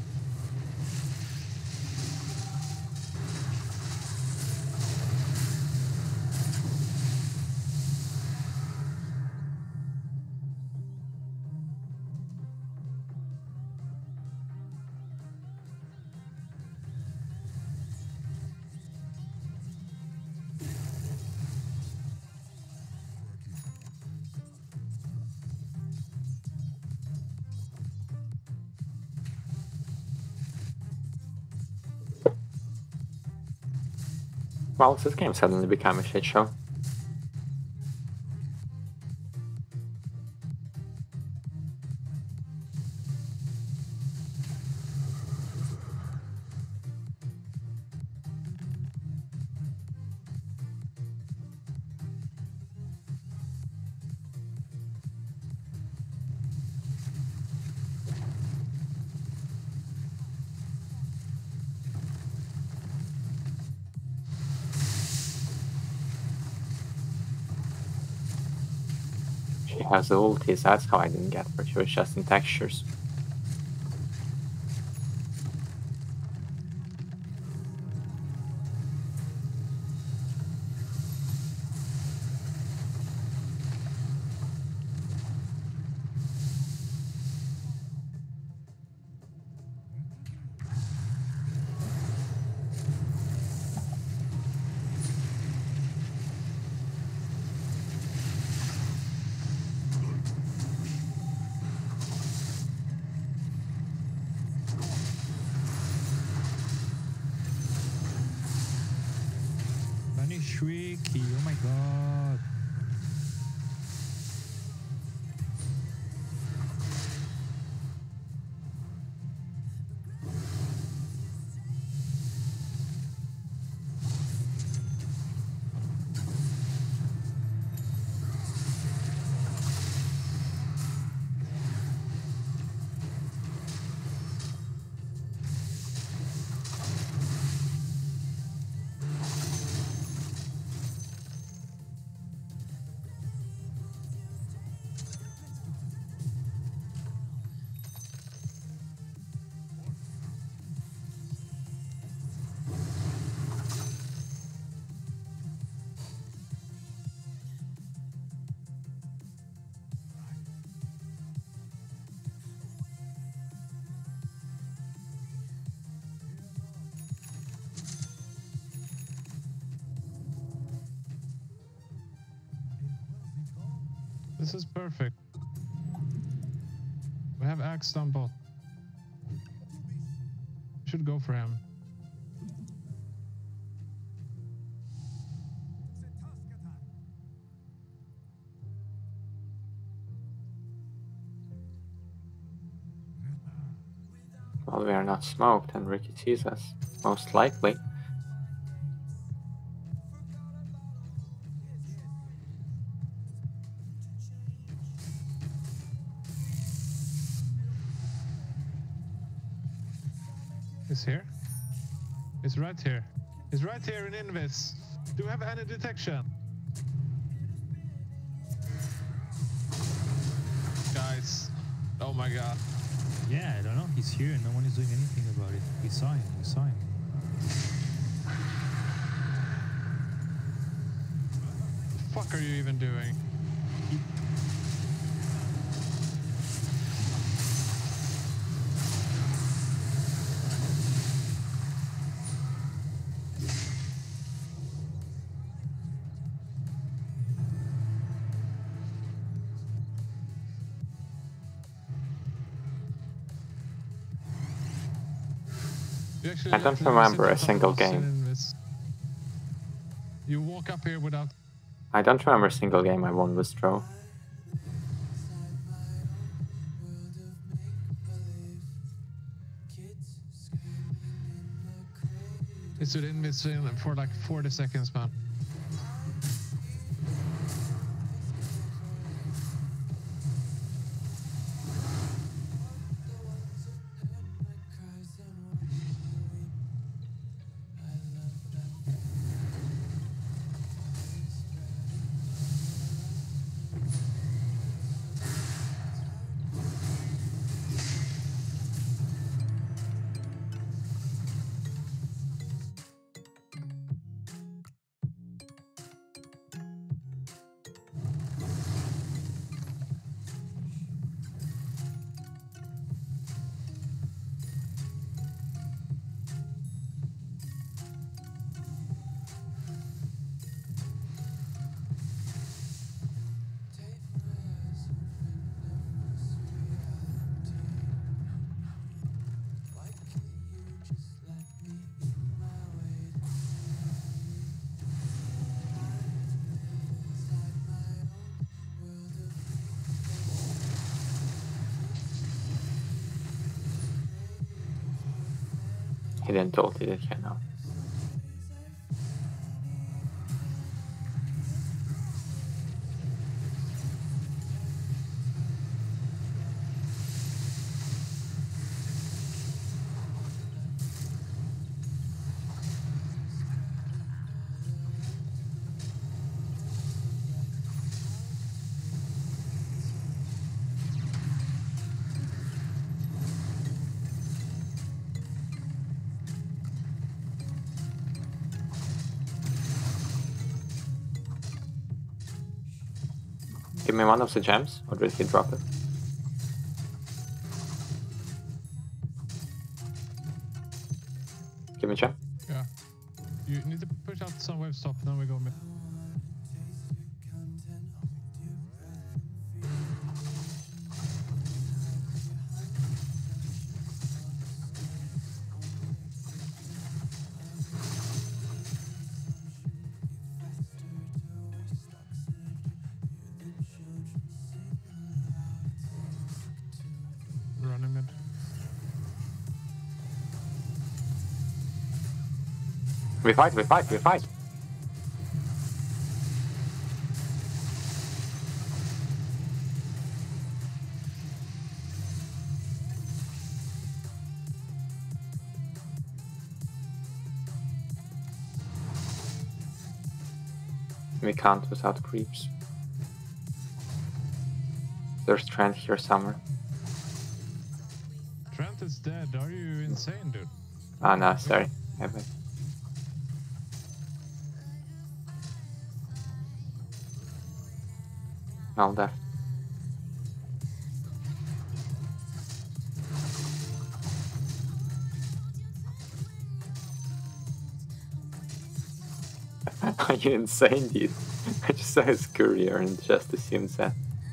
Well, this game suddenly became a shit show. She has the ultis, that's how I didn't get her. She was just in textures. Bunny Shrieky, oh my god. This is perfect. We have Axe on bot. Should go for him. Well, we are not smoked and Ricky sees us. Most likely. He's here. It's right here. It's right here in Invis. Do we have any detection? Guys. Oh my god. Yeah, I don't know. He's here and no one is doing anything about it. We saw him. We saw him. What the fuck are you even doing? You actually I don't let Lewis remember in a the single tunnels game. in this. You walk up here without. I don't remember a single game I won with Stro. It's within missing for like 40 seconds, man. He didn't ult, he did now. Give me one of the gems, or did he drop it? Give me a gem. Yeah. You need to push out some wave stop, then we go mid. Running mid. We fight, we fight, we fight! We can't without creeps. There's Trent here somewhere. Trent is dead. Are you insane, dude? Ah, no, sorry. Yeah, but- All there. Are you insane, dude? I just saw his courier and just assumed that.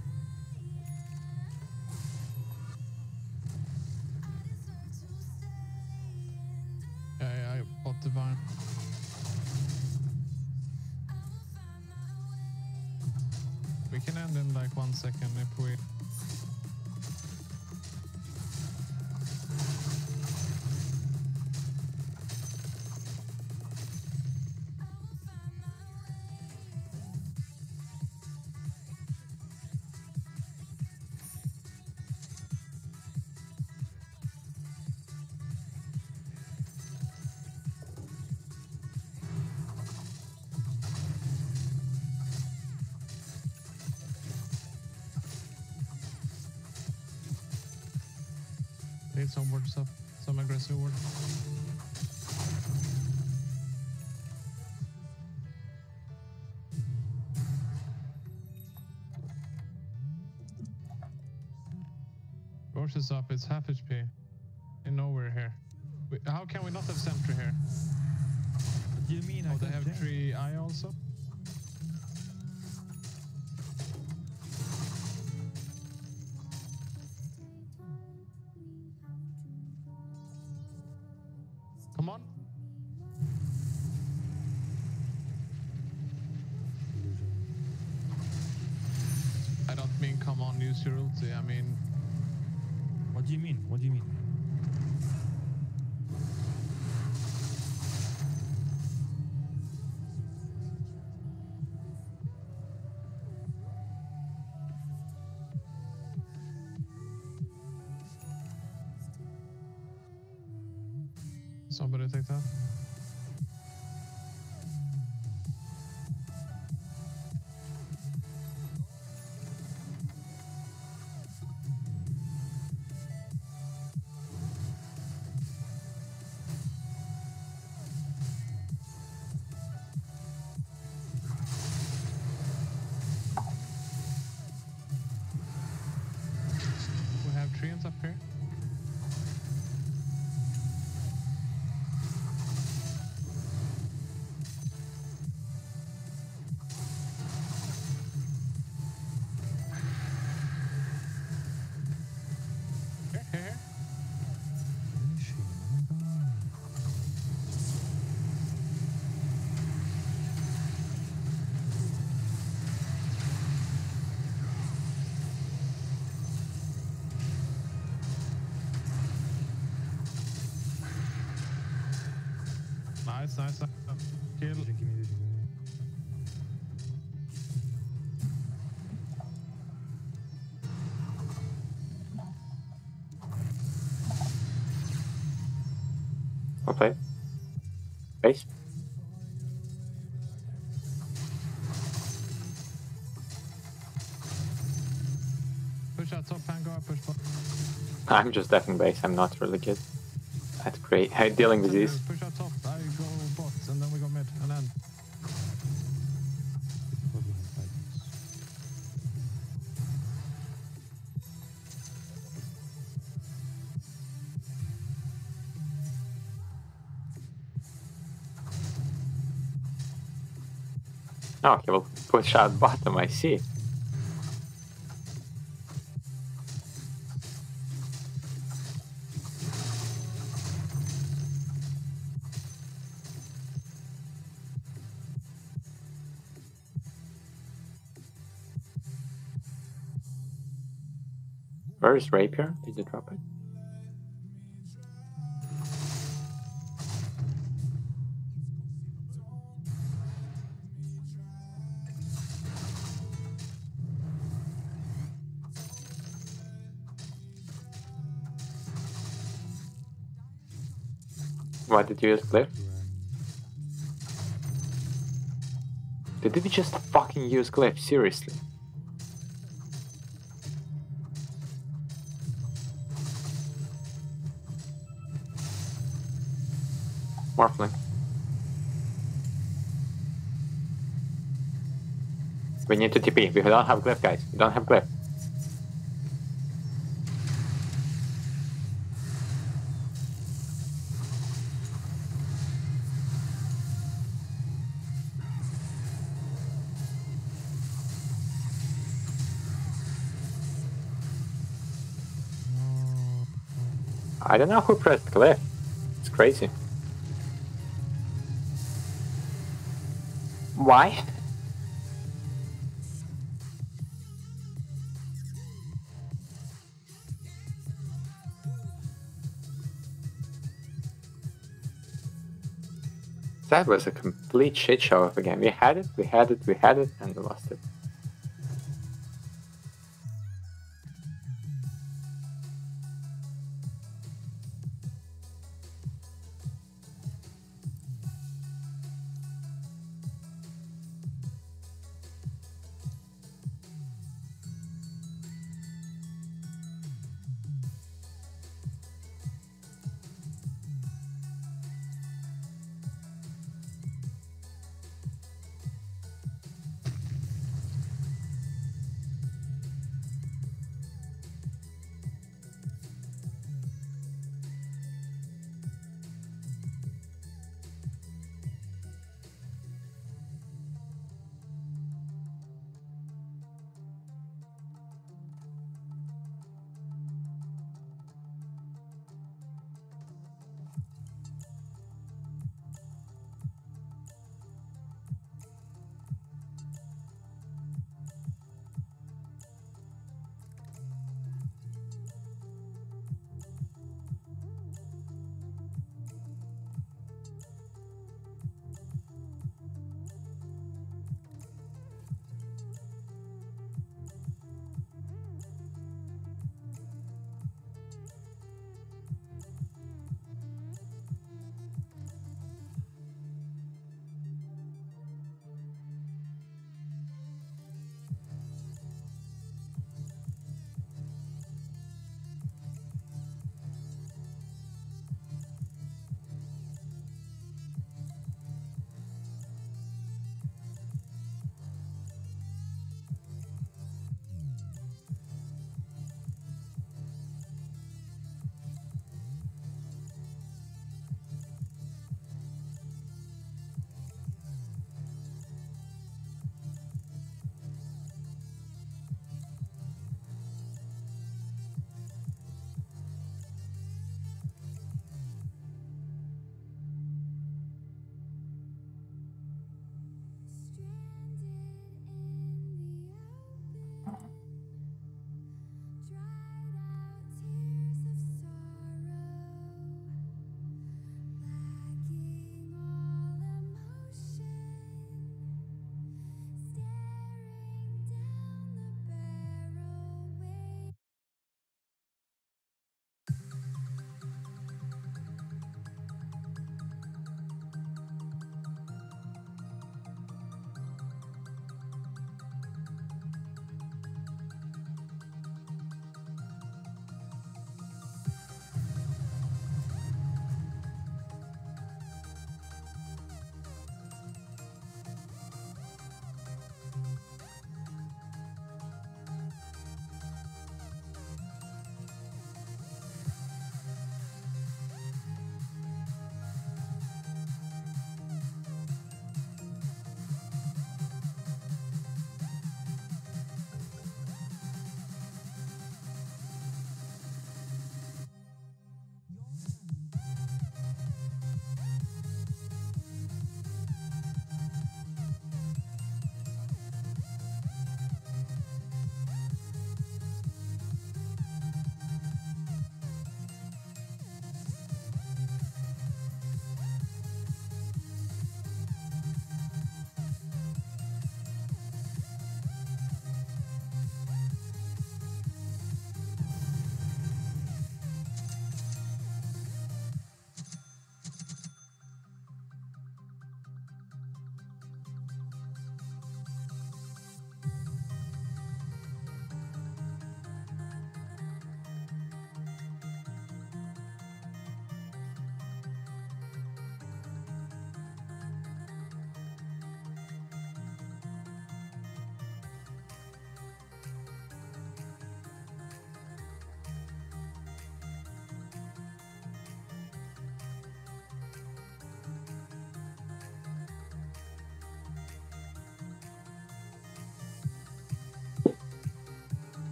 Yeah, I bought Divine. We can end in like 1 second if we. Need some word stuff. Some aggressive word. Roche is up, it's half HP. In nowhere here. How can we not have Sentry here? What do you mean? Oh, I they got have James. 3 eye also? Come on. I don't mean come on, use your ulti. I mean, What do you mean? What do you mean? somebody take that. We have treants up here. Here. Where is she? Oh my god. Nice. Kill. Vision, give me vision. Well played. Base. Push out top, pan, go up, push bot. I'm just defing base. I'm not really good at dealing with these. Push out top, I go bot, and then we go mid, and then. People behind fighters. Oh, he will push out bottom. I see. Where is Rapier? Did you drop it? Why did you use Glyph? Did he just fucking use Glyph? Seriously? Morphling. We need to TP. We don't have Glyph, guys. We don't have Glyph. I don't know who pressed Glyph. It's crazy. Why? That was a complete shit show of a game. We had it, and we lost it.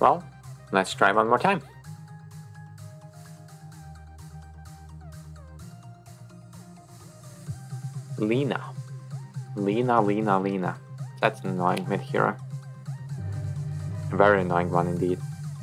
Well, let's try one more time. Lina. Lina. That's an annoying mid-hero. A very annoying one indeed.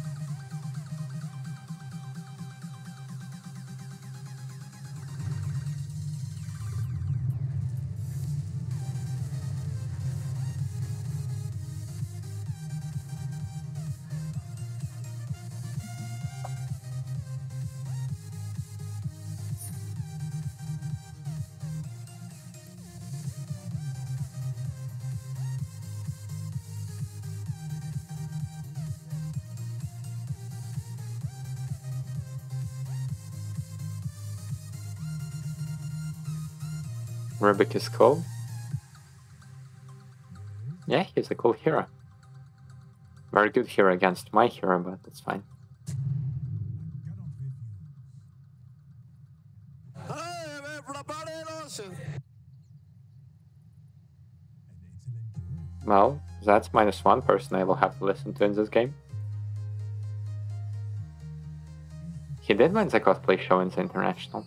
Rubik is cool. Yeah, he's a cool hero. Very good hero against my hero, but that's fine. Well, that's -1 person I will have to listen to in this game. He did win the cosplay show in the international.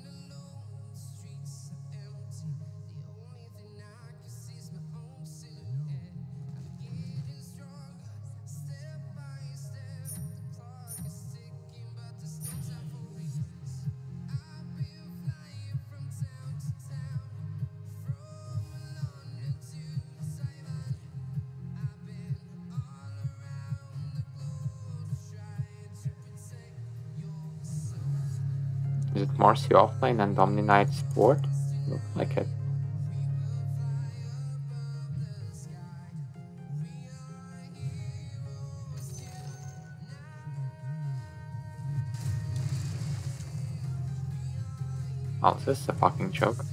Is it Marcy offline and Omni Knight Sport? Looks like it. Oh, this is a fucking joke.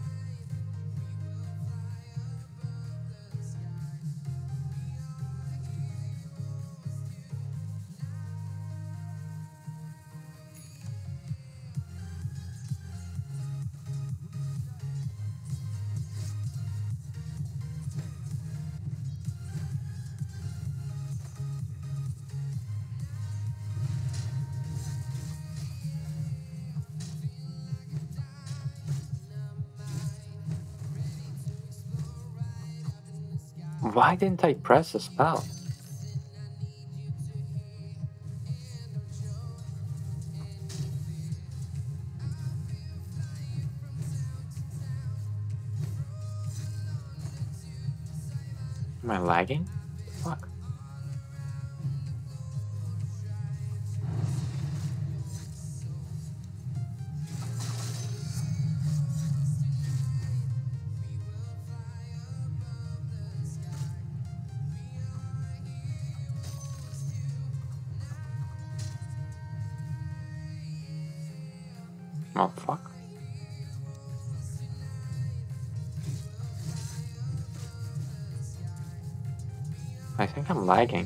Why didn't I press a spell? Am I lagging? Fuck. Oh, fuck. I think I'm lagging.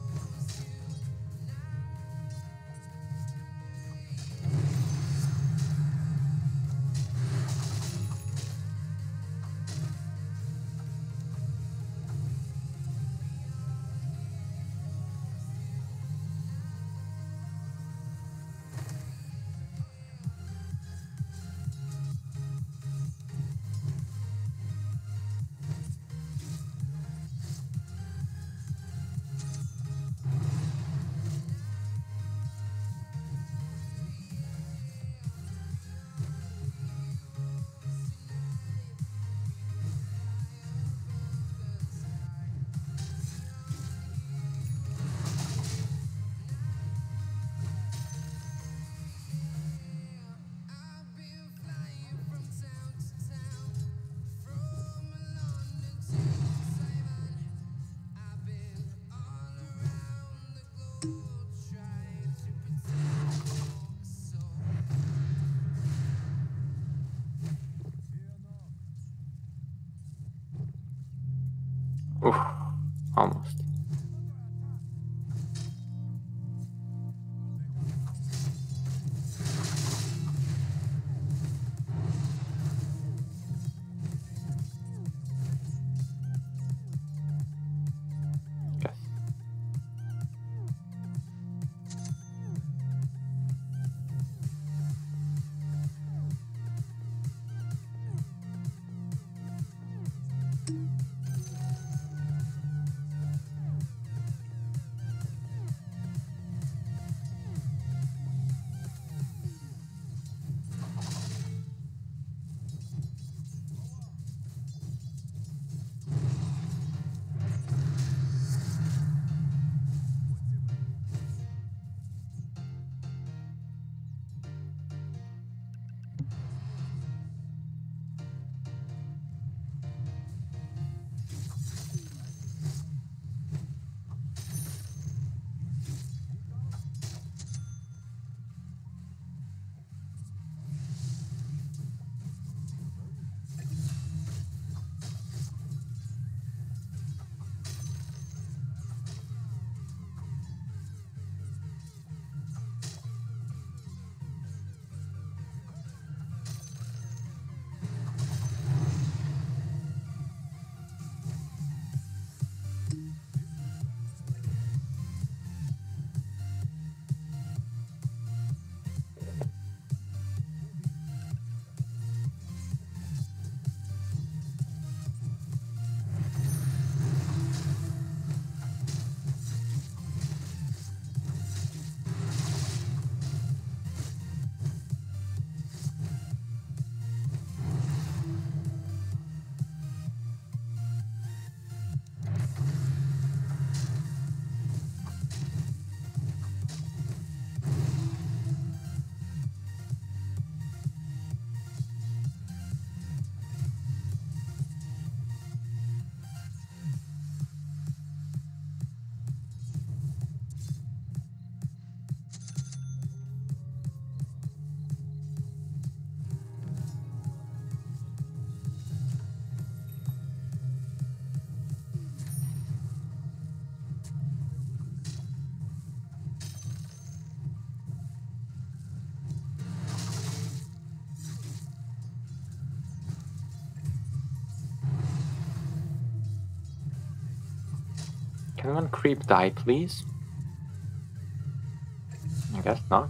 Oof, almost. Yes. Can one creep die, please? I guess not.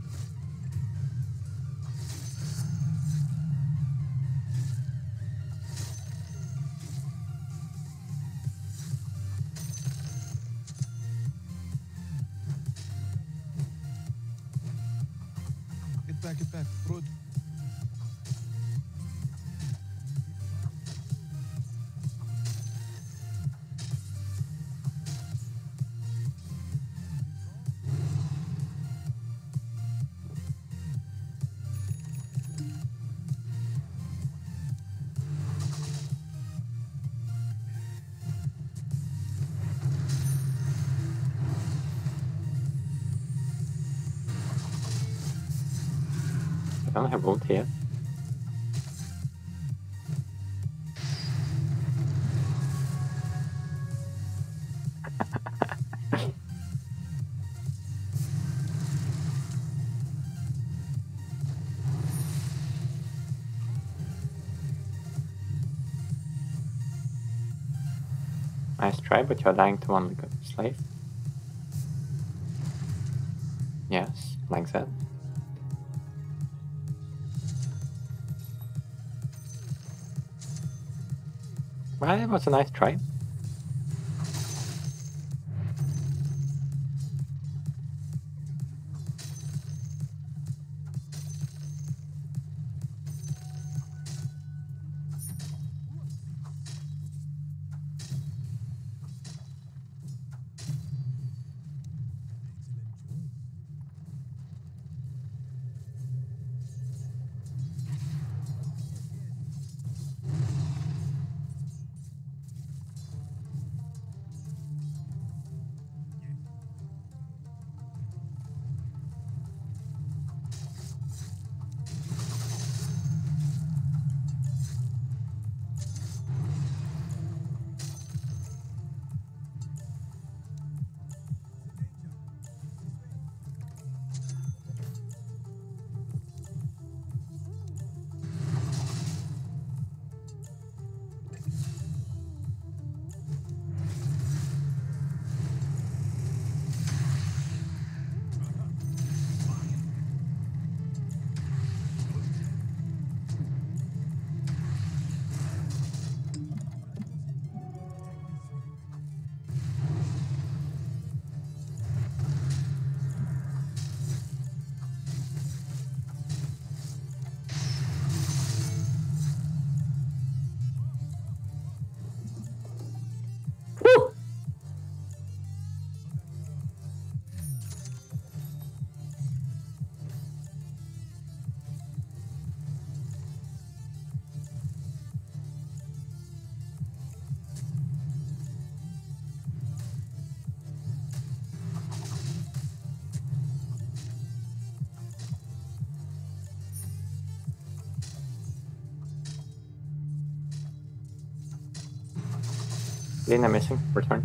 Get back. Road. I don't have ult here. Nice try, but you're dying to one like a slave. Yes, like that. Well, it was a nice try. Lina missing, returned.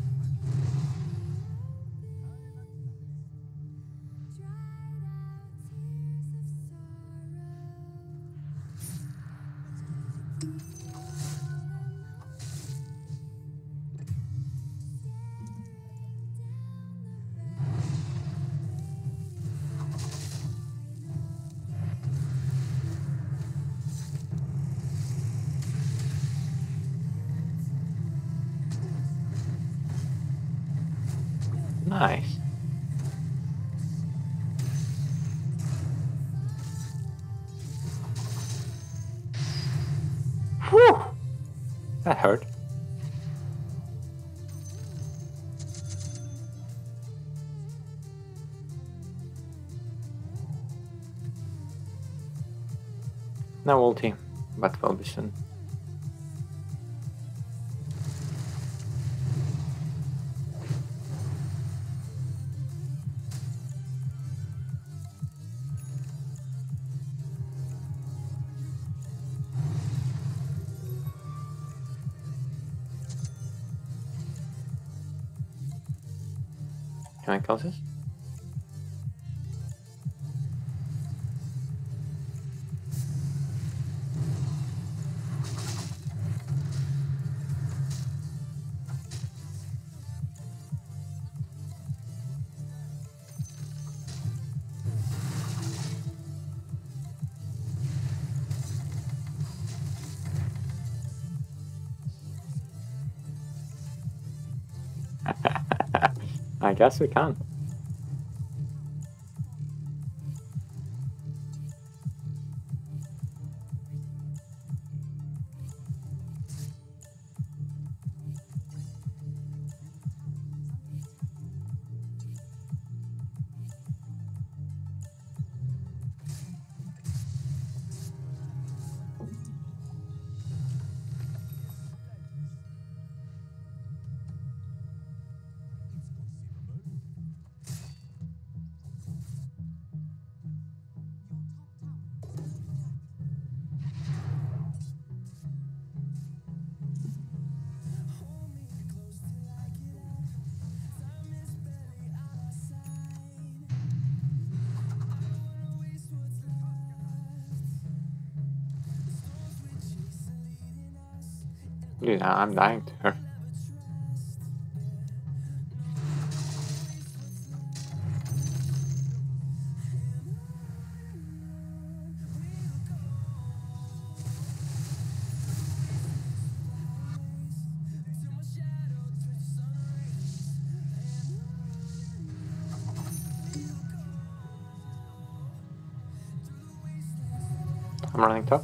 Nice. Whew! That hurt. No ulti, but will be soon. Can I close this? I guess we can. Dude, I'm dying to her. I'm running top.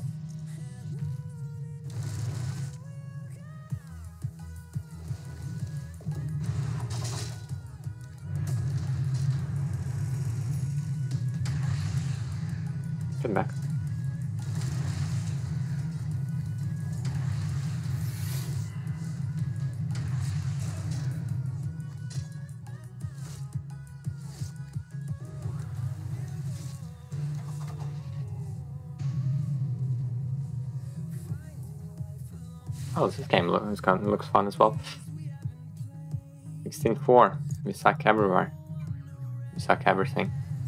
Get back. Oh, this game looks fun as well. 16-4. We suck everywhere. We suck everything.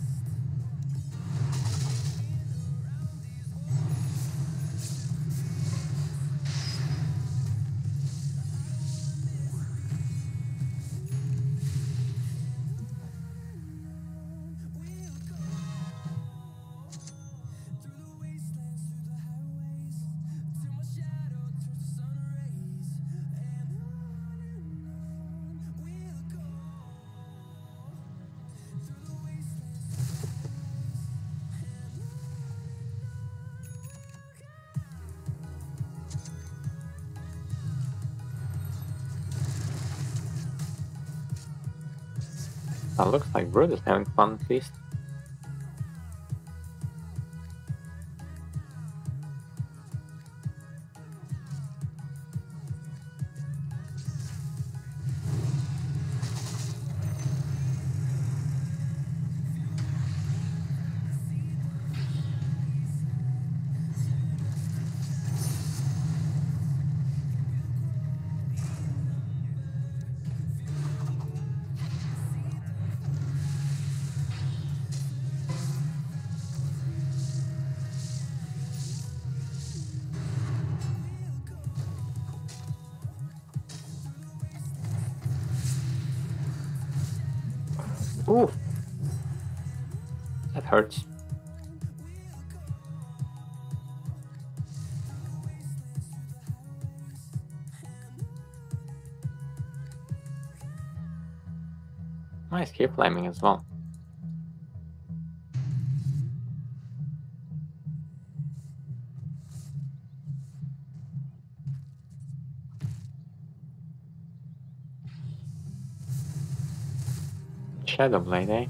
Oh, looks like Brood is having fun at least. Ooh! That hurts. Nice keep flaming as well. Shadow Blade, eh?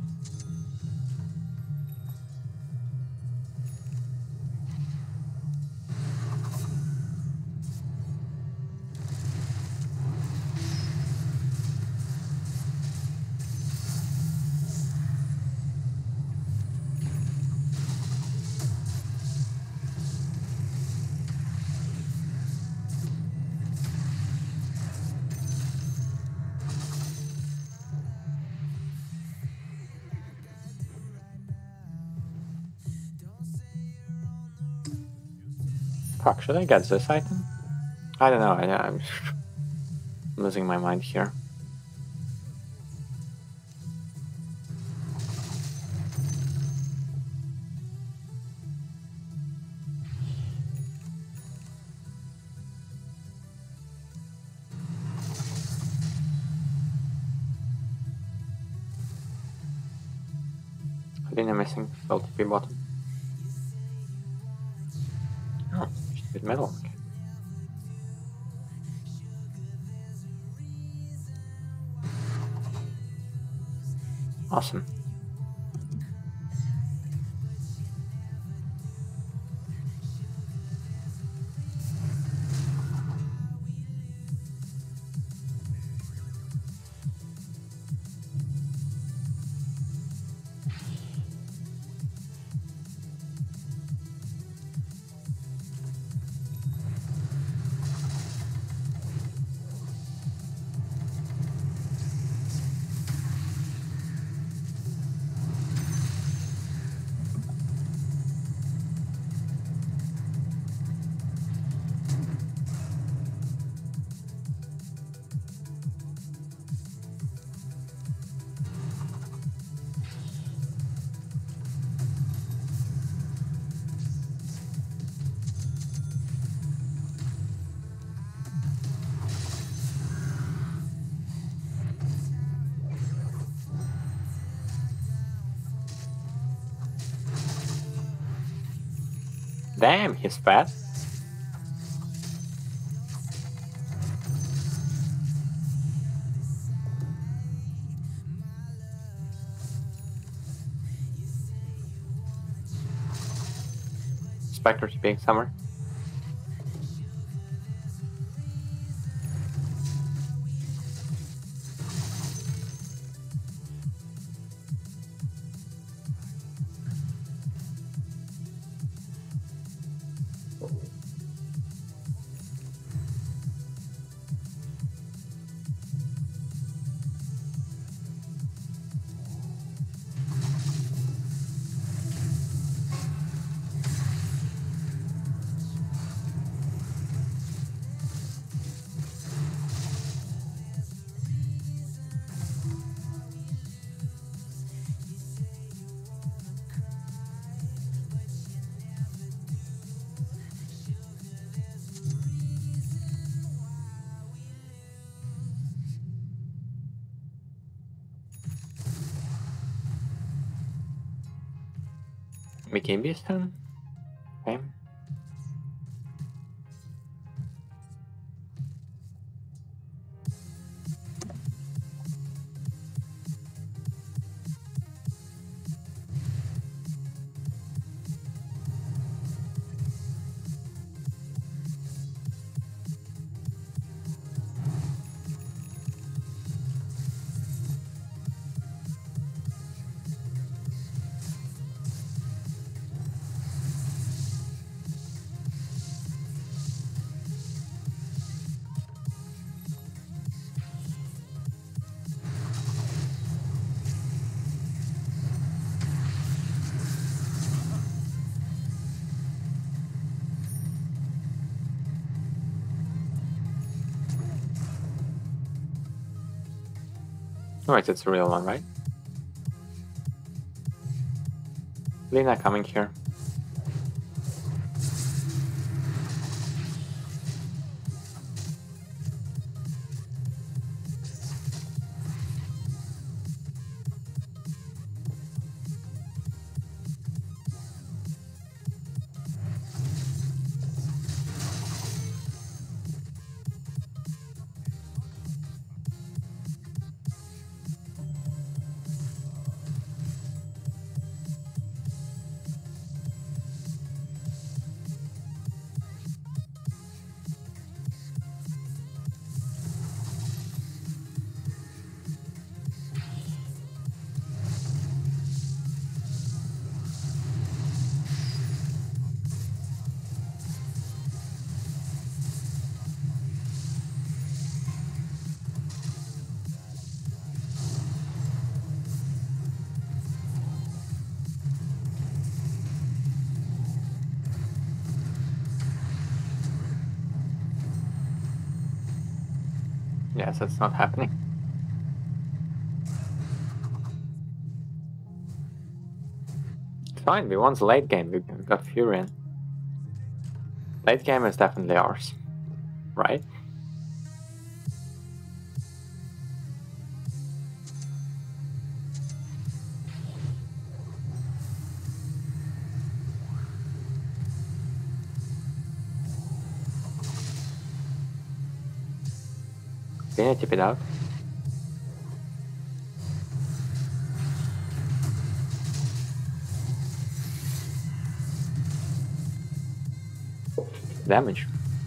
Fuck, should I get this item? I don't know, I'm losing my mind here. minion missing, so TP bottom. Oh, shit middle. Okay. Awesome. Damn, he's fast. Spectre's being summer. BKB stone. Okay. Alright, it's a real one, right? Lina coming here. Yes, it's not happening. It's fine, we won the late game, we got Furion. Late game is definitely ours, right? Can I tip it out? Damage.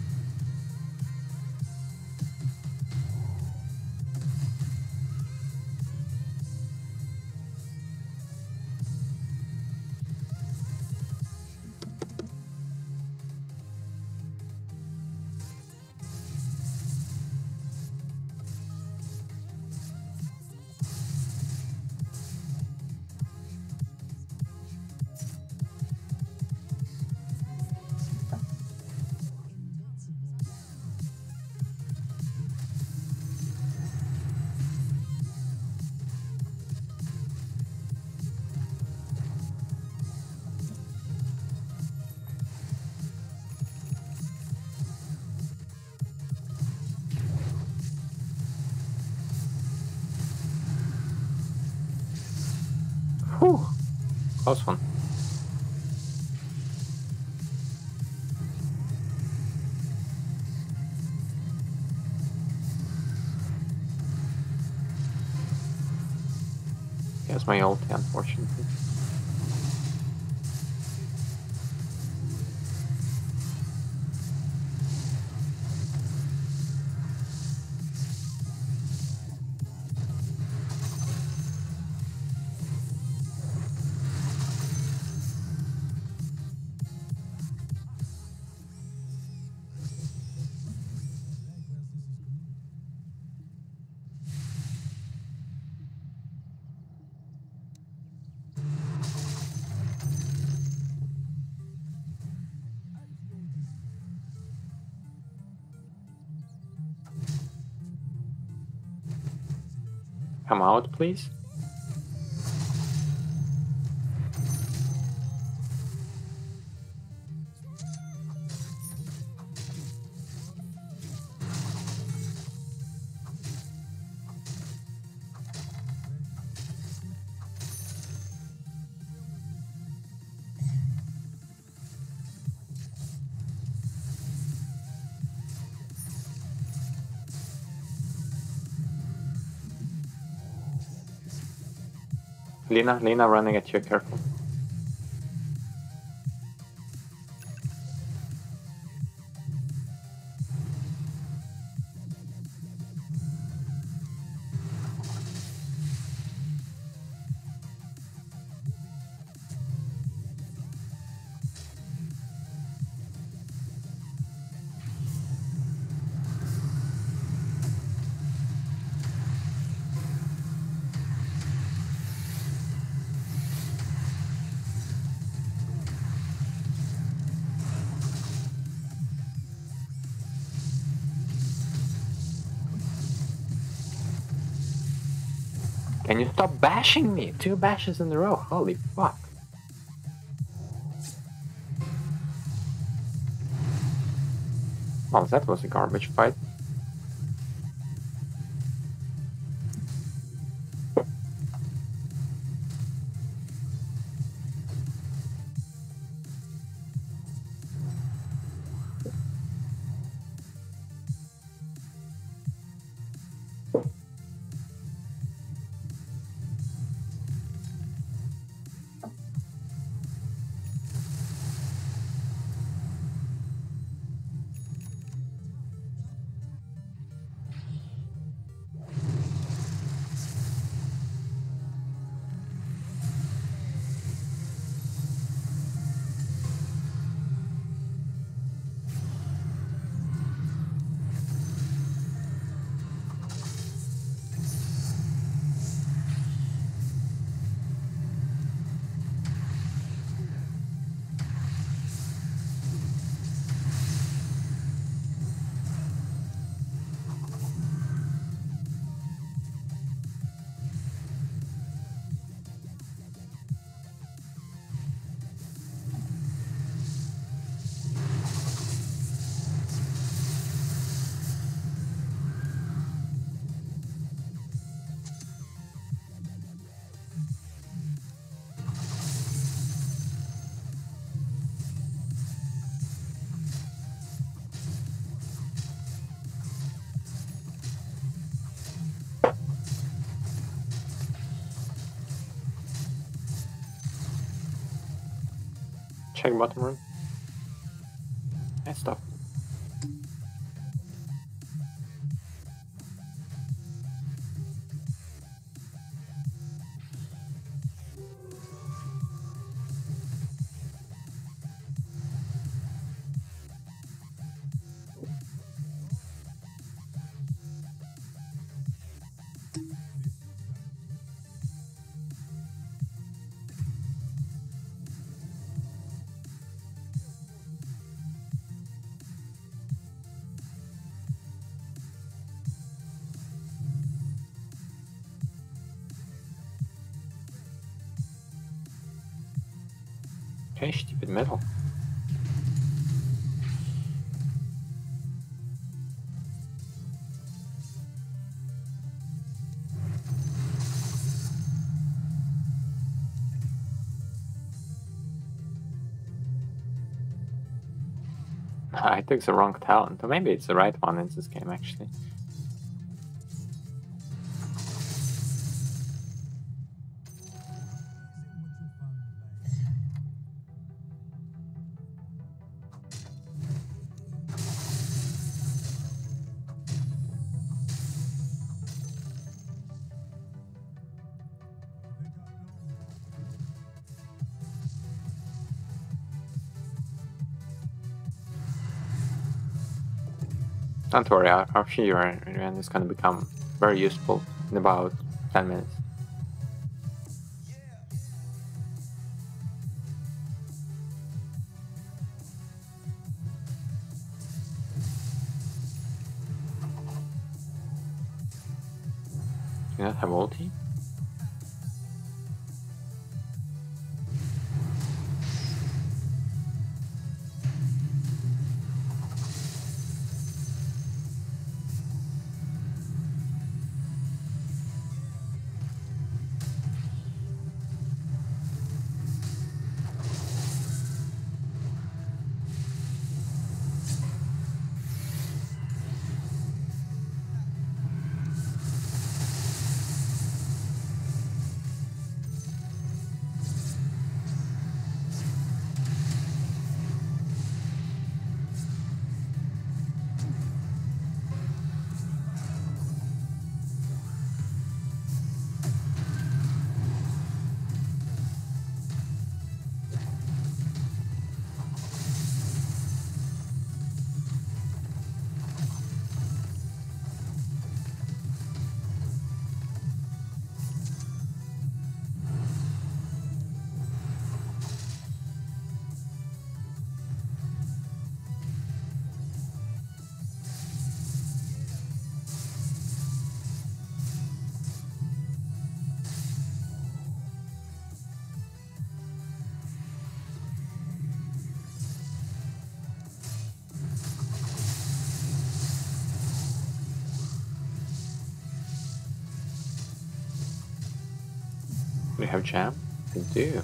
Whew. Close one. Here's my ulti, unfortunately. Come out, please. Lina running at you, careful. Can you stop bashing me? 2 bashes in a row, holy fuck. Well, that was a garbage fight. check bottom room. Nice stuff. Okay, stupid metal. I took the wrong talent, or maybe it's the right one in this game actually. Don't worry, our Fury is gonna become very useful in about 10 minutes. Do you not have ulti? Do you have jam? I do.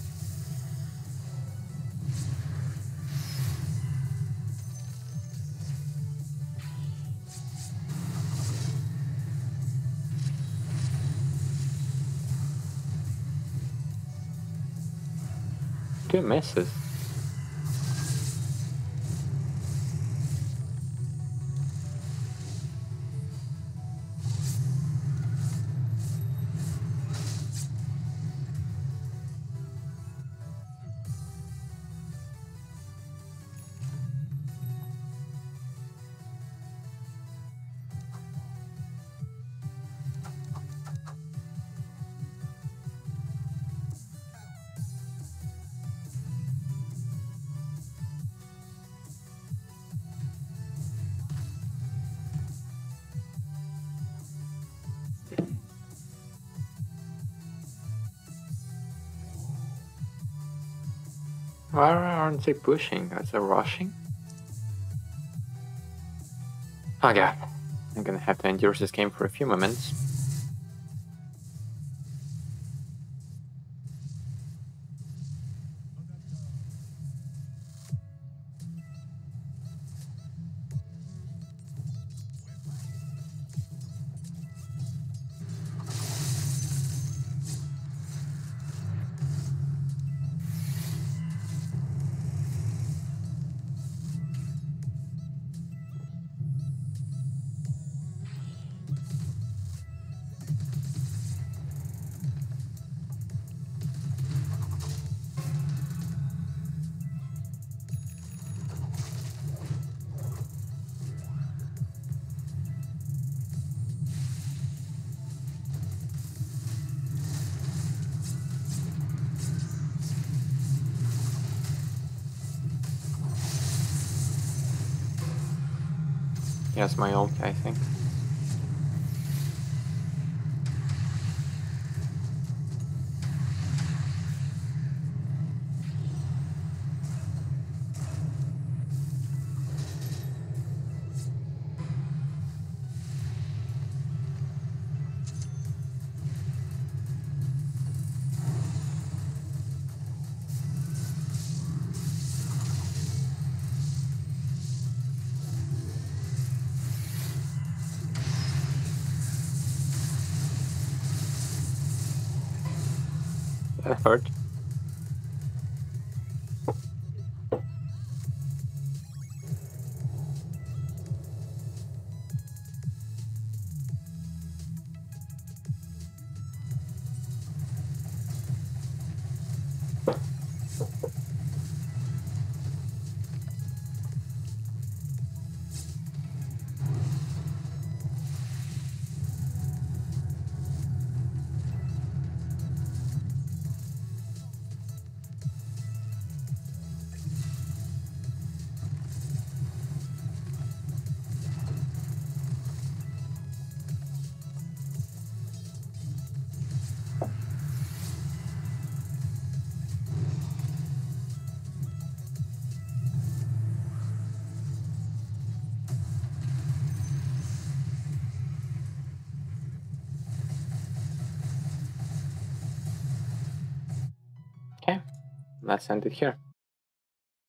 Two misses. Why aren't they pushing? Are they rushing? Okay, I'm gonna have to endure this game for a few moments. Yes, my ult, I think. That hurt. Okay, let's end it here.